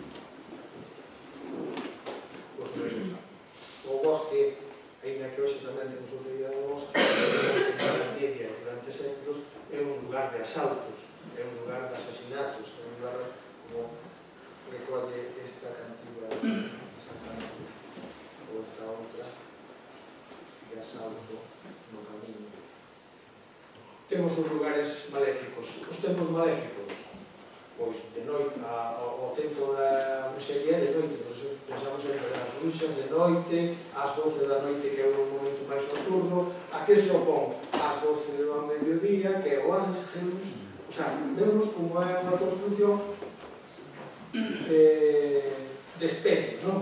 O bosque, ainda que hoxe tamén temos outra idea do bosque, o bosque que durante séculos é un lugar de asaltos, é un lugar de asesinatos, é un lugar como recolle esta cantiga de Santa Ana, ou esta outra de asalto no camiño. Temos os lugares maléficos. Os tempos maléficos, pois de noite, o tempo da bruxería é de noite, pensamos en as bruxas de noite, ás doce da noite, que é un momento máis nocturno, a que se opón? Ás doce do mediodía, que é o ángelus. O sea, vemos como é unha construcción eh, de especies, non?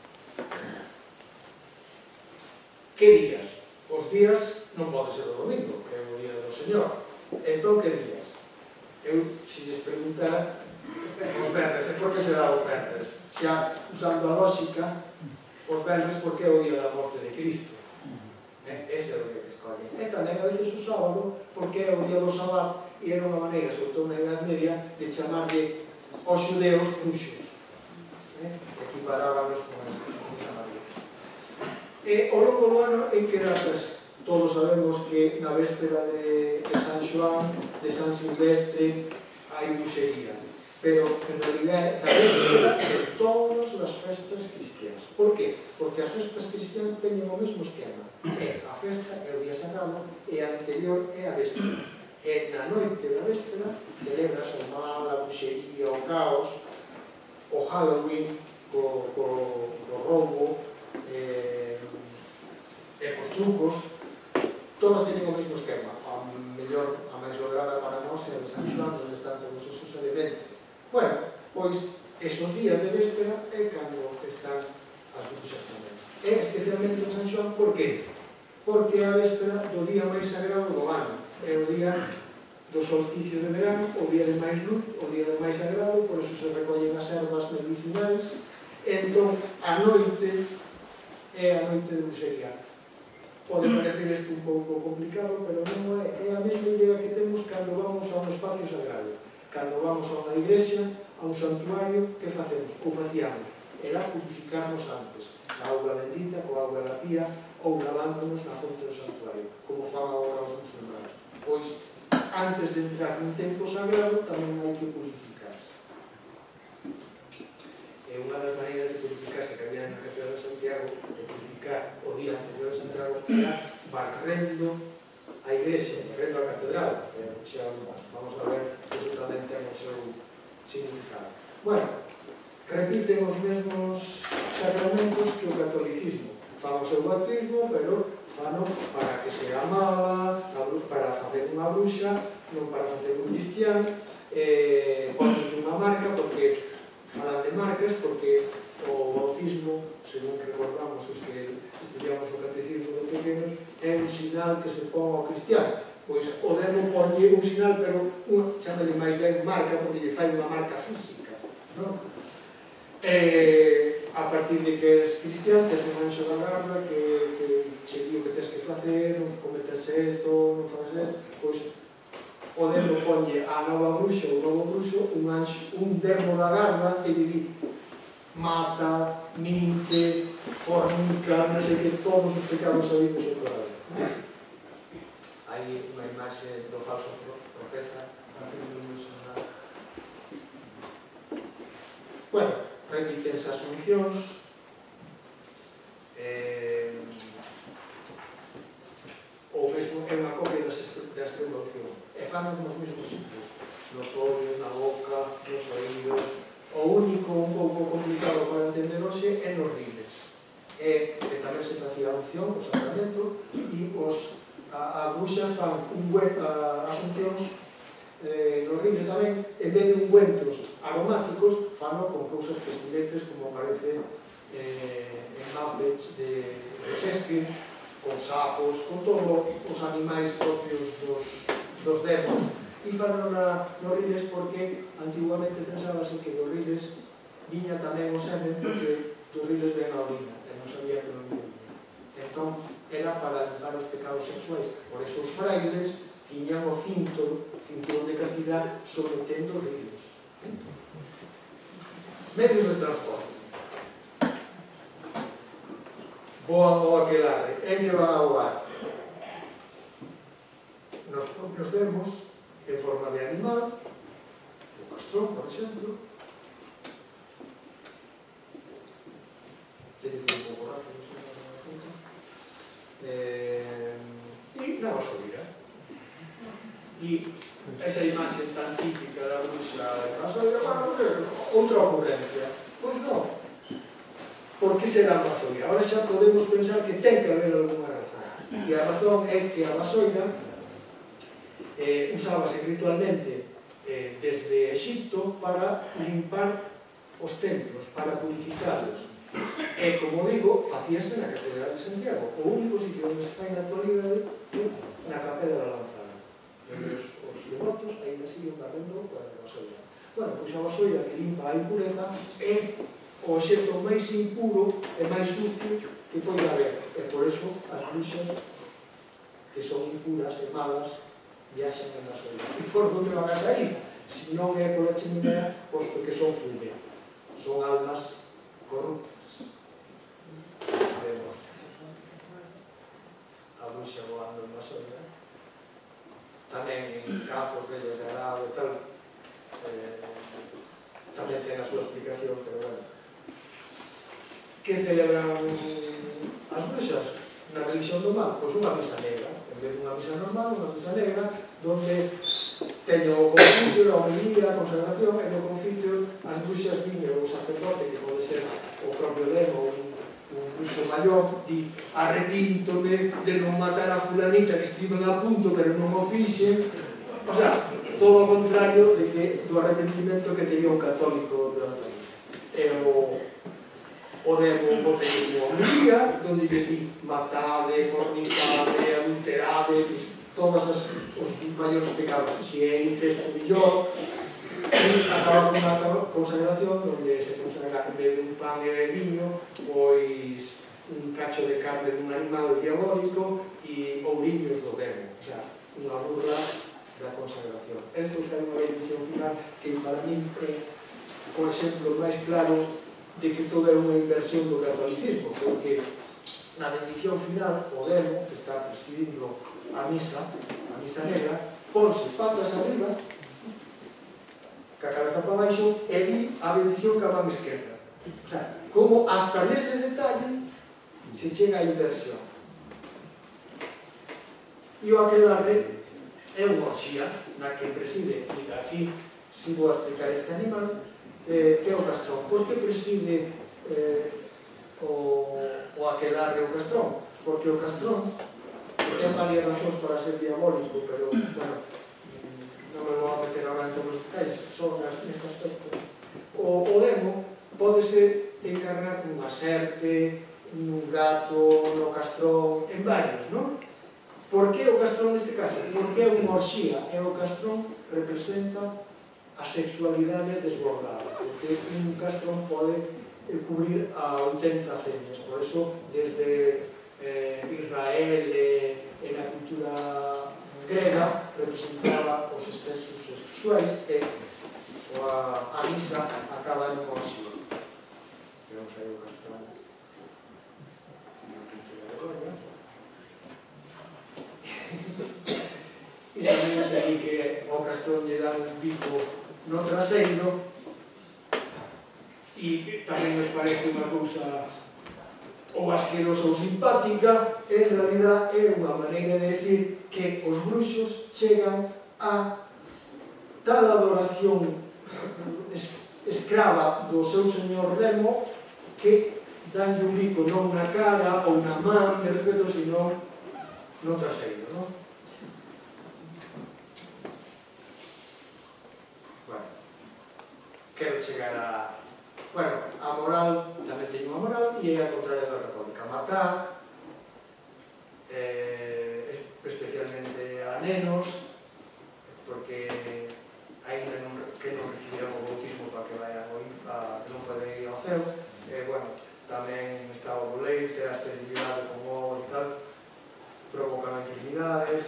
Que días? Os días non pode ser o domingo, que é o día do Señor. Entón, que días? Eu, se lles preguntara, os verdes, e por que será os verdes? Xa, usando a lógica, os verdes porque é o día da morte de Cristo. Eh? Ese é o día que escollen. E tamén a veces o sábado, porque é o día do sábado, e era unha maneira, sobre todo na Edad Media, de chamarlle aos xudeos bruxos. Eh? Equiparábanos con esa maneira. E ao longo do ano, en que datas? Todos sabemos que na véspera de, de San Xoán, de San Silvestre, hai bruxería. Pero, en realidad, na véspera de todas as festas cristianas. Por qué? Porque as festas cristianas teñen o mesmo esquema. É a festa, é o día sagrado, e a anterior é a véspera. E na noite da véspera celebras o mal, a bruxería, o caos, o Halloween, co, co, co roubo, eh, e cos trucos. Todos teñen o mesmo esquema. A mellor, a máis lograda para nós é a de San Xoán, onde están todos esos elementos. Bueno, pois, esos días de véspera é cando están as bruxas tamén. E especialmente en San Xoán, por qué? Porque é a véspera do día máis sagrado do ano. É o día do solsticio de verano, o día de máis luz, o día de máis sagrado, por eso se recollen as ervas medicinais. Entón, a noite é a noite de bruxería. Pode parecer isto un pouco complicado, pero non é. É a mesma idea que temos cando vamos a un espacio sagrado. Cando vamos a unha igrexa, a un santuario, que facemos? O facíamos. Era purificarnos antes. A auga bendita, coa auga da pía, ou lavándonos na fonte do santuario, como fan agora os musulmanes. Pois, antes de entrar nun tempo sagrado, tamén hai que purificarse. E unha das maneiras de purificarse que había do catolicismo. Fan o seu bautismo, pero fano para que se amaba, para facer unha bruxa, non para facer un cristián, eh, ponen unha marca, porque falan de marcas, porque o bautismo, según recordamos os que estudiamos o catecismo de pequenos, é un sinal que se pon ao cristiano. Pois o demo ponlle un sinal, pero chamele máis ben marca, porque lle fai unha marca física, non? Eh, a partir de que eres cristián, tes un anxo da garda que, que che di o que tens que facer, non cometes isto, non faces isto, pois o demo ponlle a nova bruxa ou novo bruxo un anxo, un demo da garda que lle di mata, minte, fornica, non sei que, todos os pecados sabidos e por aí. Hai unha imaxe do falso profeta facendo luz na... Bueno, repiten as asuncións, eh, o mesmo é unha copia da extrema opción, e fan nos mesmos sitios, nos ollos, na boca, nos oídos. O único un pouco complicado para entender hoxe é nos riles, é que tamén se facía a unción, o sacramento, e os a, a bruxas fan un buen, a, asuncións eh, nos riles tamén, en vez de ungüentos aromáticos, fano con cousas pestiletes, como aparece eh, en Muppets de, de Shakespeare, con sapos, con todos os animais propios dos, dos demos. E fano na, nos riles porque antiguamente pensábase que dos riles viña tamén o semen, porque dos riles ven a orina, e non sabía que non viña. Entón, era para limpar os pecados sexuais. Por eso os frailes tiñan o cinto, cinturón de castidad, sometendo riles. Medios de transporte. Voan ao aquelarre. En que van a voar? Nos propios demos, en forma de animal, o castrón, por exemplo, teño que ir un pouco rápido, eh, e na vasoira. E esa imaxe tan típica da bruxa de vasoira, bueno, outra ocurrencia. Pois non. Por que será a vasoira? Ahora xa podemos pensar que ten que haber alguna razón. E a razón é que a vasoira Eh, usábase ritualmente eh, desde Egipto para limpar os templos, para purificados. E, como digo, facíase na Catedral de Santiago, o único sitio onde se fai na actualidade é na Capela da Lanzada, onde os, os devotos ainda siguen barrendo coa vasoira. Bueno, pois a vasoira que limpa a impureza é o obxecto máis impuro e máis sucio que pode haber. E por eso as bruxas que son impuras e malas viaxan en vasoira. E por onde van a sair? Se non é pola chimenea, posto que son fume. Son almas corruptas. Vemos a bruxa voando en vasoira. Tamén en cazos, vellos de arado e tal. Eh, tamén ten a súa explicación, pero bueno. Que celebran as bruxas? Na religión do mal? Pois unha misa negra. En vez de unha misa normal, unha misa negra, donde teño o confitio, a homilía, a consagración, e no confitio as bruxas viñen o sacerdote, que pode ser o propio demo, un, un bruxo maior, di arrepíntome de non matar a fulanita que estiven a punto, pero non o fixe. O sea, todo o contrario de que do arrepentimento que tería un católico durante a vida. E o o demo bote unha homilía, donde lle di matade, fornicade, adulterade, todos os, os maiores pecados, se é incesto millor, e acaba con unha consagración onde se consagra en vez de un pan e de viño, pois un cacho de carne dun animal diabólico e ouriños do demo, o sea, unha burla da consagración. Entón fai unha bendición final que para min é o exemplo máis claro de que todo é unha inversión do catolicismo, porque na bendición final o demo, que está presidindo a misa, a misa negra, ponse patas arriba, ca cabeza para baixo, e di a bendición ca man esquerda. O sea, como hasta nese detalle se chega a inversión. E o aquelarre é unha orxía na que preside, e aquí sigo a explicar este animal, Eh, que é o castrón. Por que preside eh, o, o aquelarre o castrón, porque o castrón ten varias razóns para ser diabólico, pero, bueno, non me vou a meter ahora en todos os detalles, son neste aspecto. O, o demo pódese encarnar nunha serpe, nun gato, no castrón, en varios, non? Por que o castrón neste caso? Porque é unha orxía, e o castrón representa a sexualidade desbordada, porque un castrón pode cubrir a oitenta femias, por eso desde eh, Israel e, e na cultura grega representaba os excesos sexuais e a, a misa acaba en unha orxía. Vemos aí o castrón na cultura de Coña. E tamén se di que ao castrón lle dan un pico no traseiro e tamén nos parece unha cousa ou asquerosa ou simpática, en realidad é unha maneira de decir que os bruxos chegan a tal adoración escrava do seu señor demo que danlle un bico non na cara ou na man, de respeto, sino no traseiro, non? Bueno, quero chegar a... Bueno, a moral, tamén teño unha moral, e é a contraria da retórica. Matar, eh, especialmente a nenos, porque ainda non, que non recibiran o bautismo para que vayan ao a, non poden ir ao ceo, eh, bueno, tamén está o do leite, a esterilidade con ovo e tal, provocan enfermidades,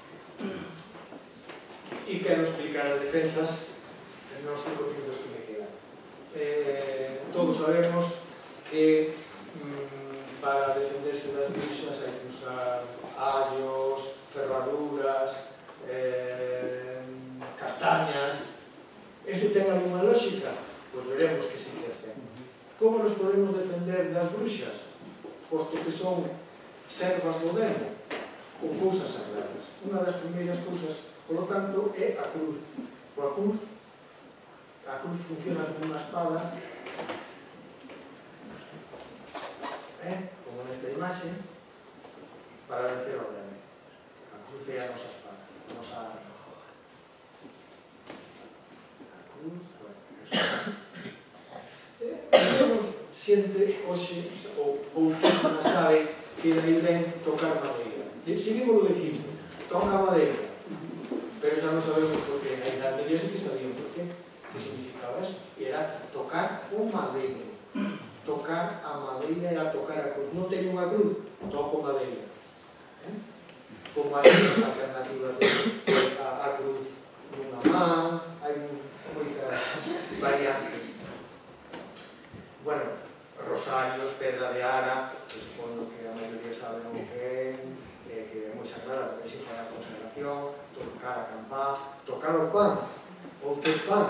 e quero explicar as defensas nos cinco minutos que me quedan. Eh, todos sabemos que mmm, para defenderse das bruxas hai que usar allos, ferraduras, eh, castañas. Eso ten alguna lógica? Pois veremos que sí que as ten. Como nos podemos defender das bruxas? Posto que son servas do demo, con cousas sagradas. Unha das primeiras cousas, por lo tanto, é a cruz. Coa cruz, a cruz funciona como unha espada, eh? Como nesta imaxe, para vencer o demo. A cruz é a nosa espada, a nosa arma. A cruz, bueno, eso. Eh, xente hoxe, ou pouquísima sabe que dai ben tocar madeira. Seguimos dicindo, toca madeira, pero xa non sabemos por que. Na Idade Media sí que sabían por que, que significaba eso. E era tocar o madeiro. Tocar a madeira era tocar a cruz. Non teño unha cruz, toco madeira. Eh? Como hai as alternativas de a, a cruz nunha man, hai moitas variantes. Bueno, rosarios, pedra de ara, que supondo que a maioría saben o que é, eh, que é moi sagrada, porque se fai a consagración, tocar a campá, tocar o pan, ou ter pan.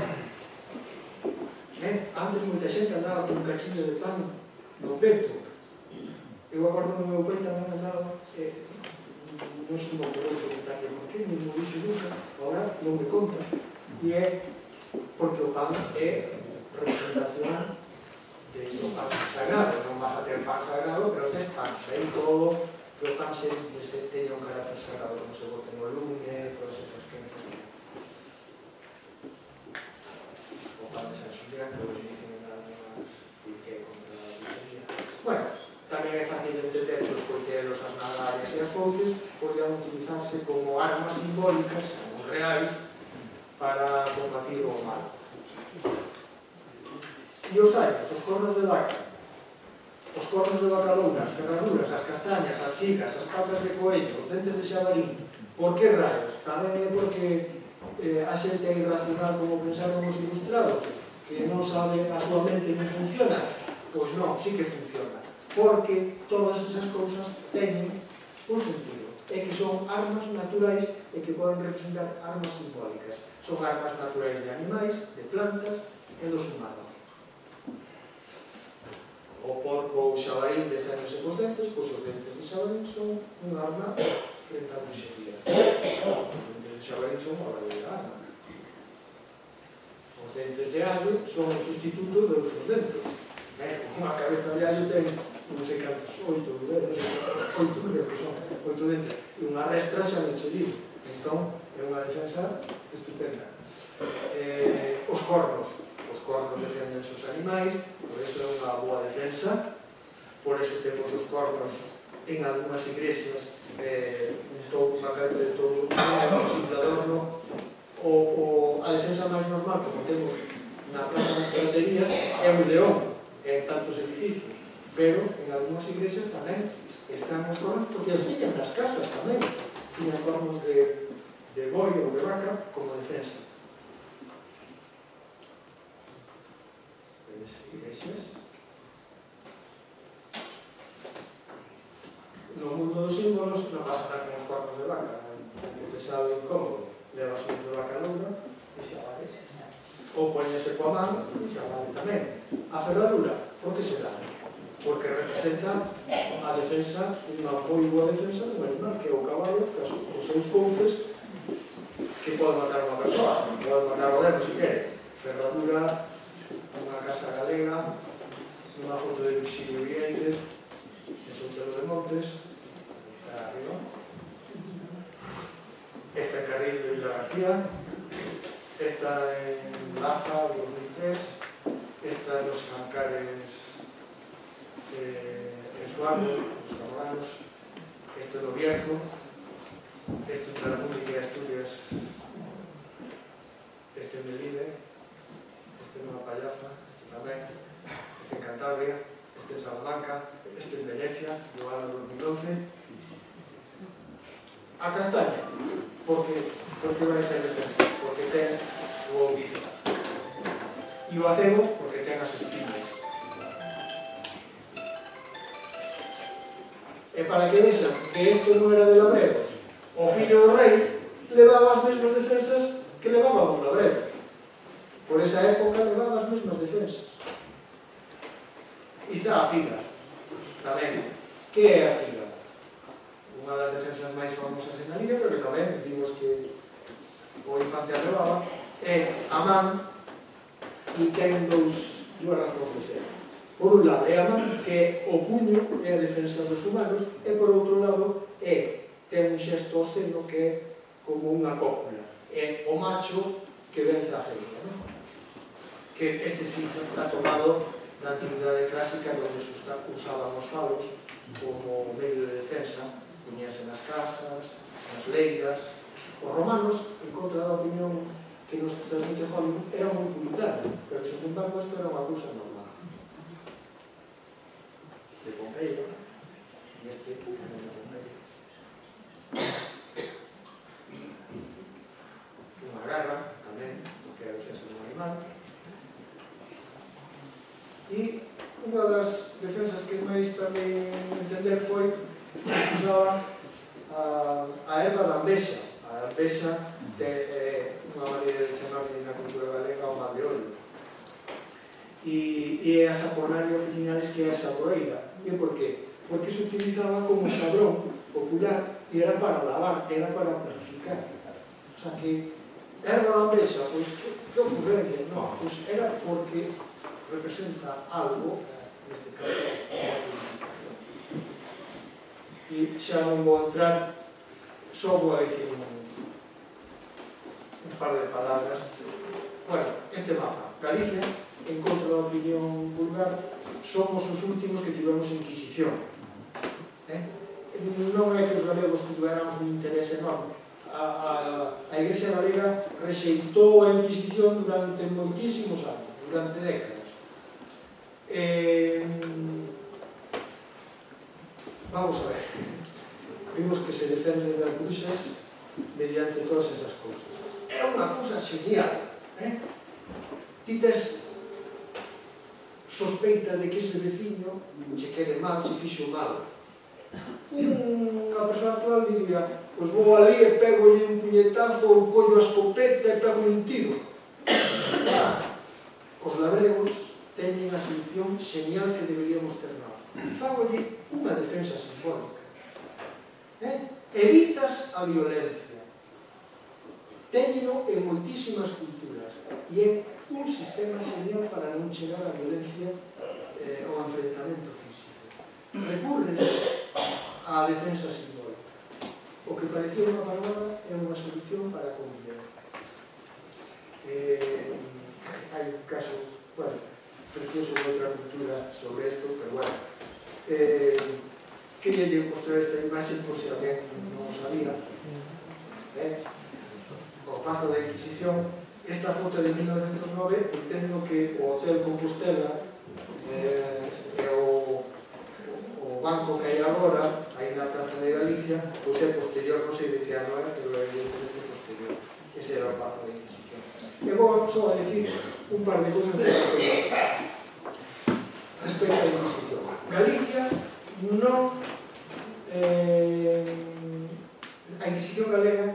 Eh? Antes moita xente andaba con un cachinho de pan no peto. Eu acordo no meu pai tamén andaba, eh, non sei como podeu preguntarle por que, non me dixo nunca, agora non me conta. E é porque o pan é representación de o pan sagrado, non vas a ter pan sagrado, pero tes pan, aí todo, que o pan se, se teña un carácter sagrado, como se bote no lume, todas esas que necesitan. O pan de San Xulián, que os dicen en algunhas que contra a bruxería. Bueno, tamén é fácil de entender que os coitelos, as nagarias e as fouces podían utilizarse como armas simbólicas, como reais, para combatir o mal. E os allos, os cornos de vaca, os cornos de bacaloura, as ferraduras, as castañas, as figas, as patas de coello, os dentes de xabarín. Por que rayos? Tamén é porque eh, a xente é irracional como pensaron os ilustrados, que non sabe a súa mente non funciona. Pois non, sí que funciona. Porque todas esas cousas teñen un sentido. É que son armas naturais e que poden representar armas simbólicas. Son armas naturais de animais, de plantas e dos humanos. O porco ou xabarín defendese cos dentes, pois os dentes de xabarín son unha arma frente á bruxería. Os dentes de xabarín son unha verdadeira arma. Os dentes de allo son o sustituto de outros dentes. Eh? Unha cabeza de allo ten non sei cantos, oito, non sei cantos, oito creo que son, oito dentes, e unha restra xa non che digo. Entón, é unha defensa estupenda. Eh, os cornos, os cornos defenden os animais, por eso é unha boa defensa, por eso temos os cornos en algunhas iglesias, eh, todo unha vez de todo un simple adorno, o, o a defensa máis normal, como temos na plaza das Praterías, é un león en tantos edificios, pero en algunhas iglesias tamén están os cornos, porque os tiñan nas casas tamén, tiñan cornos de, de boi ou de vaca como defensa. Iglesias. No mundo dos símbolos non pasa nada con os cornos de vaca, o pesado e incómodo, levas un de vaca loura e xa vale. Ou poñese coa man e xa vale tamén. A ferradura, por que se dá? Porque representa a defensa, unha moi boa defensa dun animal, que é o cabalo, que os seus couces, que pode matar unha persoa, pode matar o demo se quere. Ferradura, unha casa galega, unha foto de Virxilio Vieites, en Sotelo de Montes, está arriba. Esta en Carril de Vila García, esta en Laza, de dos mil tres, esta en los Ancares eh, en Suárez, los Zamoranos, este en Oviedo, este en la República de Asturias, este en Melide, este en Unha Pallaza, tamén, este en Cantabria, este en Salamanca, este en Venecia, do ano dos mil once. A castaña, porque, porque vai ser defensa, porque ten o ouvido. E o acebo, porque ten as espinas. E para que vexan que isto non era de labregos, o fillo do rei levaba as mesmas defensas que levaba un labrego. Por esa época levaba as mesmas defensas. E está a figa, tamén. Que é a figa? Unha das defensas máis famosas en Galicia, pero que tamén vimos que o infante a levaba, é a man e ten dous, dúas razóns de ser. Por un lado é a man, que é o puño, é a defensa dos humanos, e por outro lado é, ten un xesto obsceno que é como unha cópula. É o macho que vence a fêmea, non? Que este sí está tomado da antigüidade clásica, onde se usaban os falos como medio de defensa, poñíanse nas casas, nas leiras. Os romanos, en contra da opinión que nos transmite Hollywood, era moi puritano, pero sin embargo isto era unha cousa normal. De Pompeyo, e este é de Pompeyo. Unha garra, tamén, que é a defensa dun animal. E unha das defensas que máis tamén entender foi que usaba a, a erva da ambexa. A ambexa é unha maneira de chamarle na cultura galega o mal de ollo. E, e é a saponaria oficinales que é a sabroeira. E por qué? Porque se utilizaba como sabrón popular e era para lavar, era para purificar. O sea que erva da ambexa, pois, que ocurrencia? Non, pois era porque representa algo, neste caso, a purificación. E xa non vou entrar, só vou a dicir un, un par de palabras. Bueno, este mapa, Galicia, en contra da opinión vulgar, somos os últimos que tivemos Inquisición. Eh? Non é que os galegos tuveramos un interés enorme. A, a, a Igrexa Galega rexeitou a Inquisición durante moitísimos anos, durante décadas. Eh, vamos a ver. Vimos que se defenden das bruxas mediante todas esas cousas. É unha cousa genial. Eh? Ti tes sospeita de que ese veciño che quere mal, che fixo mal. Unha persoa actual diría: pois vou ali e pego un puñetazo ou collo a escopeta e pego un tiro. Ah, os labregos teñen a solución genial que deberíamos ter nós. Fágolle unha defensa simbólica. Eh? Evitas a violencia. Téñeno en moitísimas culturas e é un sistema genial para non chegar á violencia eh, ao enfrentamento físico. a defensa simbólica. O que parecía unha barbada é unha solución para a convivencia. Eh, hai un caso, bueno, precioso de outra cultura sobre isto, pero bueno. Eh, quería lle mostrar esta imaxe por se alguén non sabía. Eh? O Pazo da Inquisición, esta foto de mil novecentos nove, entendo que o Hotel Compostela eh, e o, o banco que hai agora, aí na Praza de Galicia, pois é posterior, non sei de que ano é, pero é evidentemente posterior. Ese era o Pazo da Inquisición. E vou só a decir un par de cousas respecto á Inquisición. Galicia non... Eh, a Inquisición galega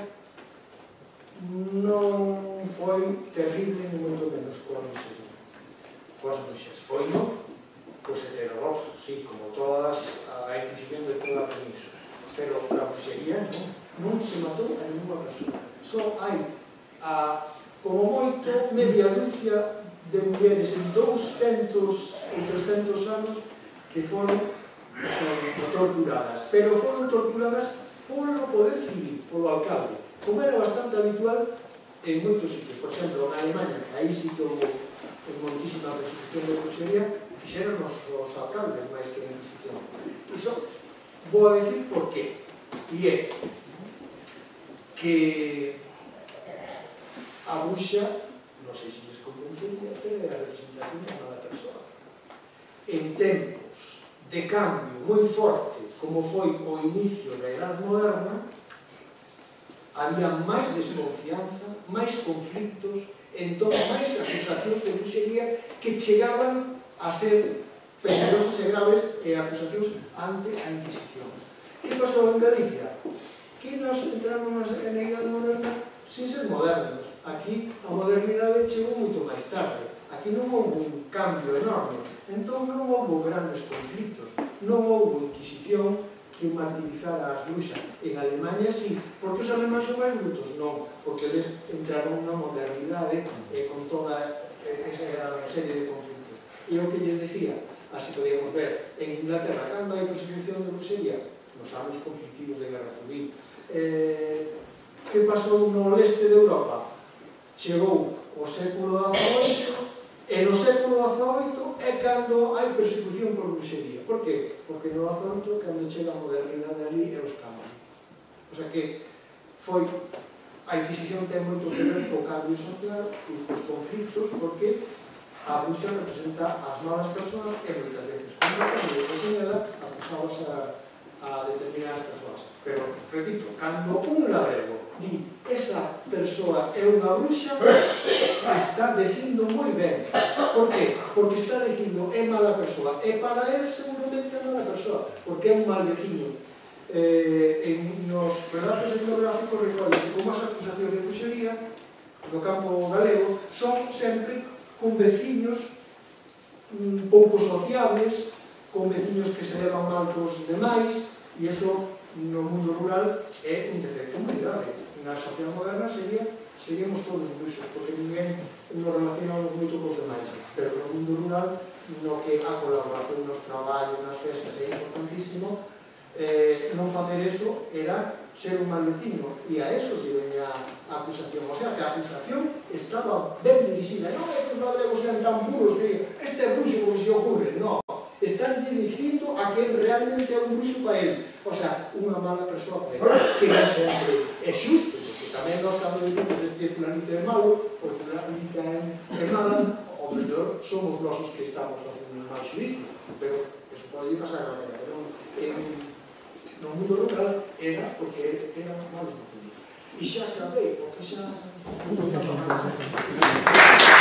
non foi terrible ni moito menos coas bruxas. Coas bruxas. Foi non? Cos heterodoxos, sí, como todas a Inquisición de toda a península. Pero a bruxería non, non se matou a ninguna persona. Só hai a, como moito, media dúcia de mulleres en douscentos ou trescentos anos que foron eh, torturadas. Pero foron torturadas polo poder civil, polo alcalde. Como era bastante habitual en moitos sitios. Por exemplo, na Alemanha, que aí sí que houve moitísima persecución de bruxería, fixeron os, os alcaldes máis que a Inquisición. Iso vou a decir por qué. E é que a bruxa, non sei se les convencería, pero é a representación de mala persoa. En tempos de cambio moi forte, como foi o inicio da Edad Moderna, había máis desconfianza, máis conflictos, entón máis acusacións de bruxería que chegaban a ser peligrosas e graves e acusacións ante a Inquisición. Que pasou en Galicia? Que nos entramos na Edad Moderna sin ser modernos. Aquí a modernidade chegou moito máis tarde. Aquí non houve un cambio enorme. Entón non houve grandes conflictos. Non houve Inquisición que martirizara as bruxas. En Alemanha sí, porque os alemáns son máis brutos, non, porque eles entraron na modernidade e con toda esa serie de conflictos. E o que lles decía, así podíamos ver, en Inglaterra, cando hai persecución de bruxería, nos anos conflictivos de guerra civil. Eh, que pasou no leste de Europa? Chegou o século dezaoito, e no século dezaoito é cando hai persecución por bruxería. Por qué? Porque no dezaoito é cando chega a modernidade ali e os cambios. O sea que foi a Inquisición ten moito que ver co cambio social e cos conflictos, porque a bruxa representa as malas persoas e moitas veces, como cando señala, acusabas a, a determinadas persoas. Pero, repito, cando un labrego di esa persoa é unha bruxa, está dicindo moi ben. Por qué? Porque está dicindo é mala persoa. E para él seguramente é mala persoa, porque é un mal veciño. Eh, en nos relatos etnográficos recollen que como as acusacións de bruxería no campo galego son sempre con veciños mm, pouco sociables, con veciños que se levan mal cos demais, e iso no mundo rural é un defecto moi grave. Na sociedade moderna sería, seríamos todos bruxos, porque ninguén nos relacionamos moito cos demais. Pero no mundo rural, no que a colaboración nos traballos, nas festas, é importantísimo, eh, non facer eso era ser un mal veciño, e a eso lle veña a acusación. O sea, que a acusación estaba ben dirixida. Non é que os labregos sean tan puros que este é bruxo como se ocurre, non. Están dicindo a que realmente é un bruxo para él. O sea, unha mala persoa para él. Que non sempre é xusto, porque tamén nós cando dicimos que fulanito é malo, ou fulanita é mala, ao mellor somos nosos que estamos facendo un mal xuicio. Pero eso pode pasar a manera. Pero en, no mundo local era porque era malo. E xa acabei, porque xa...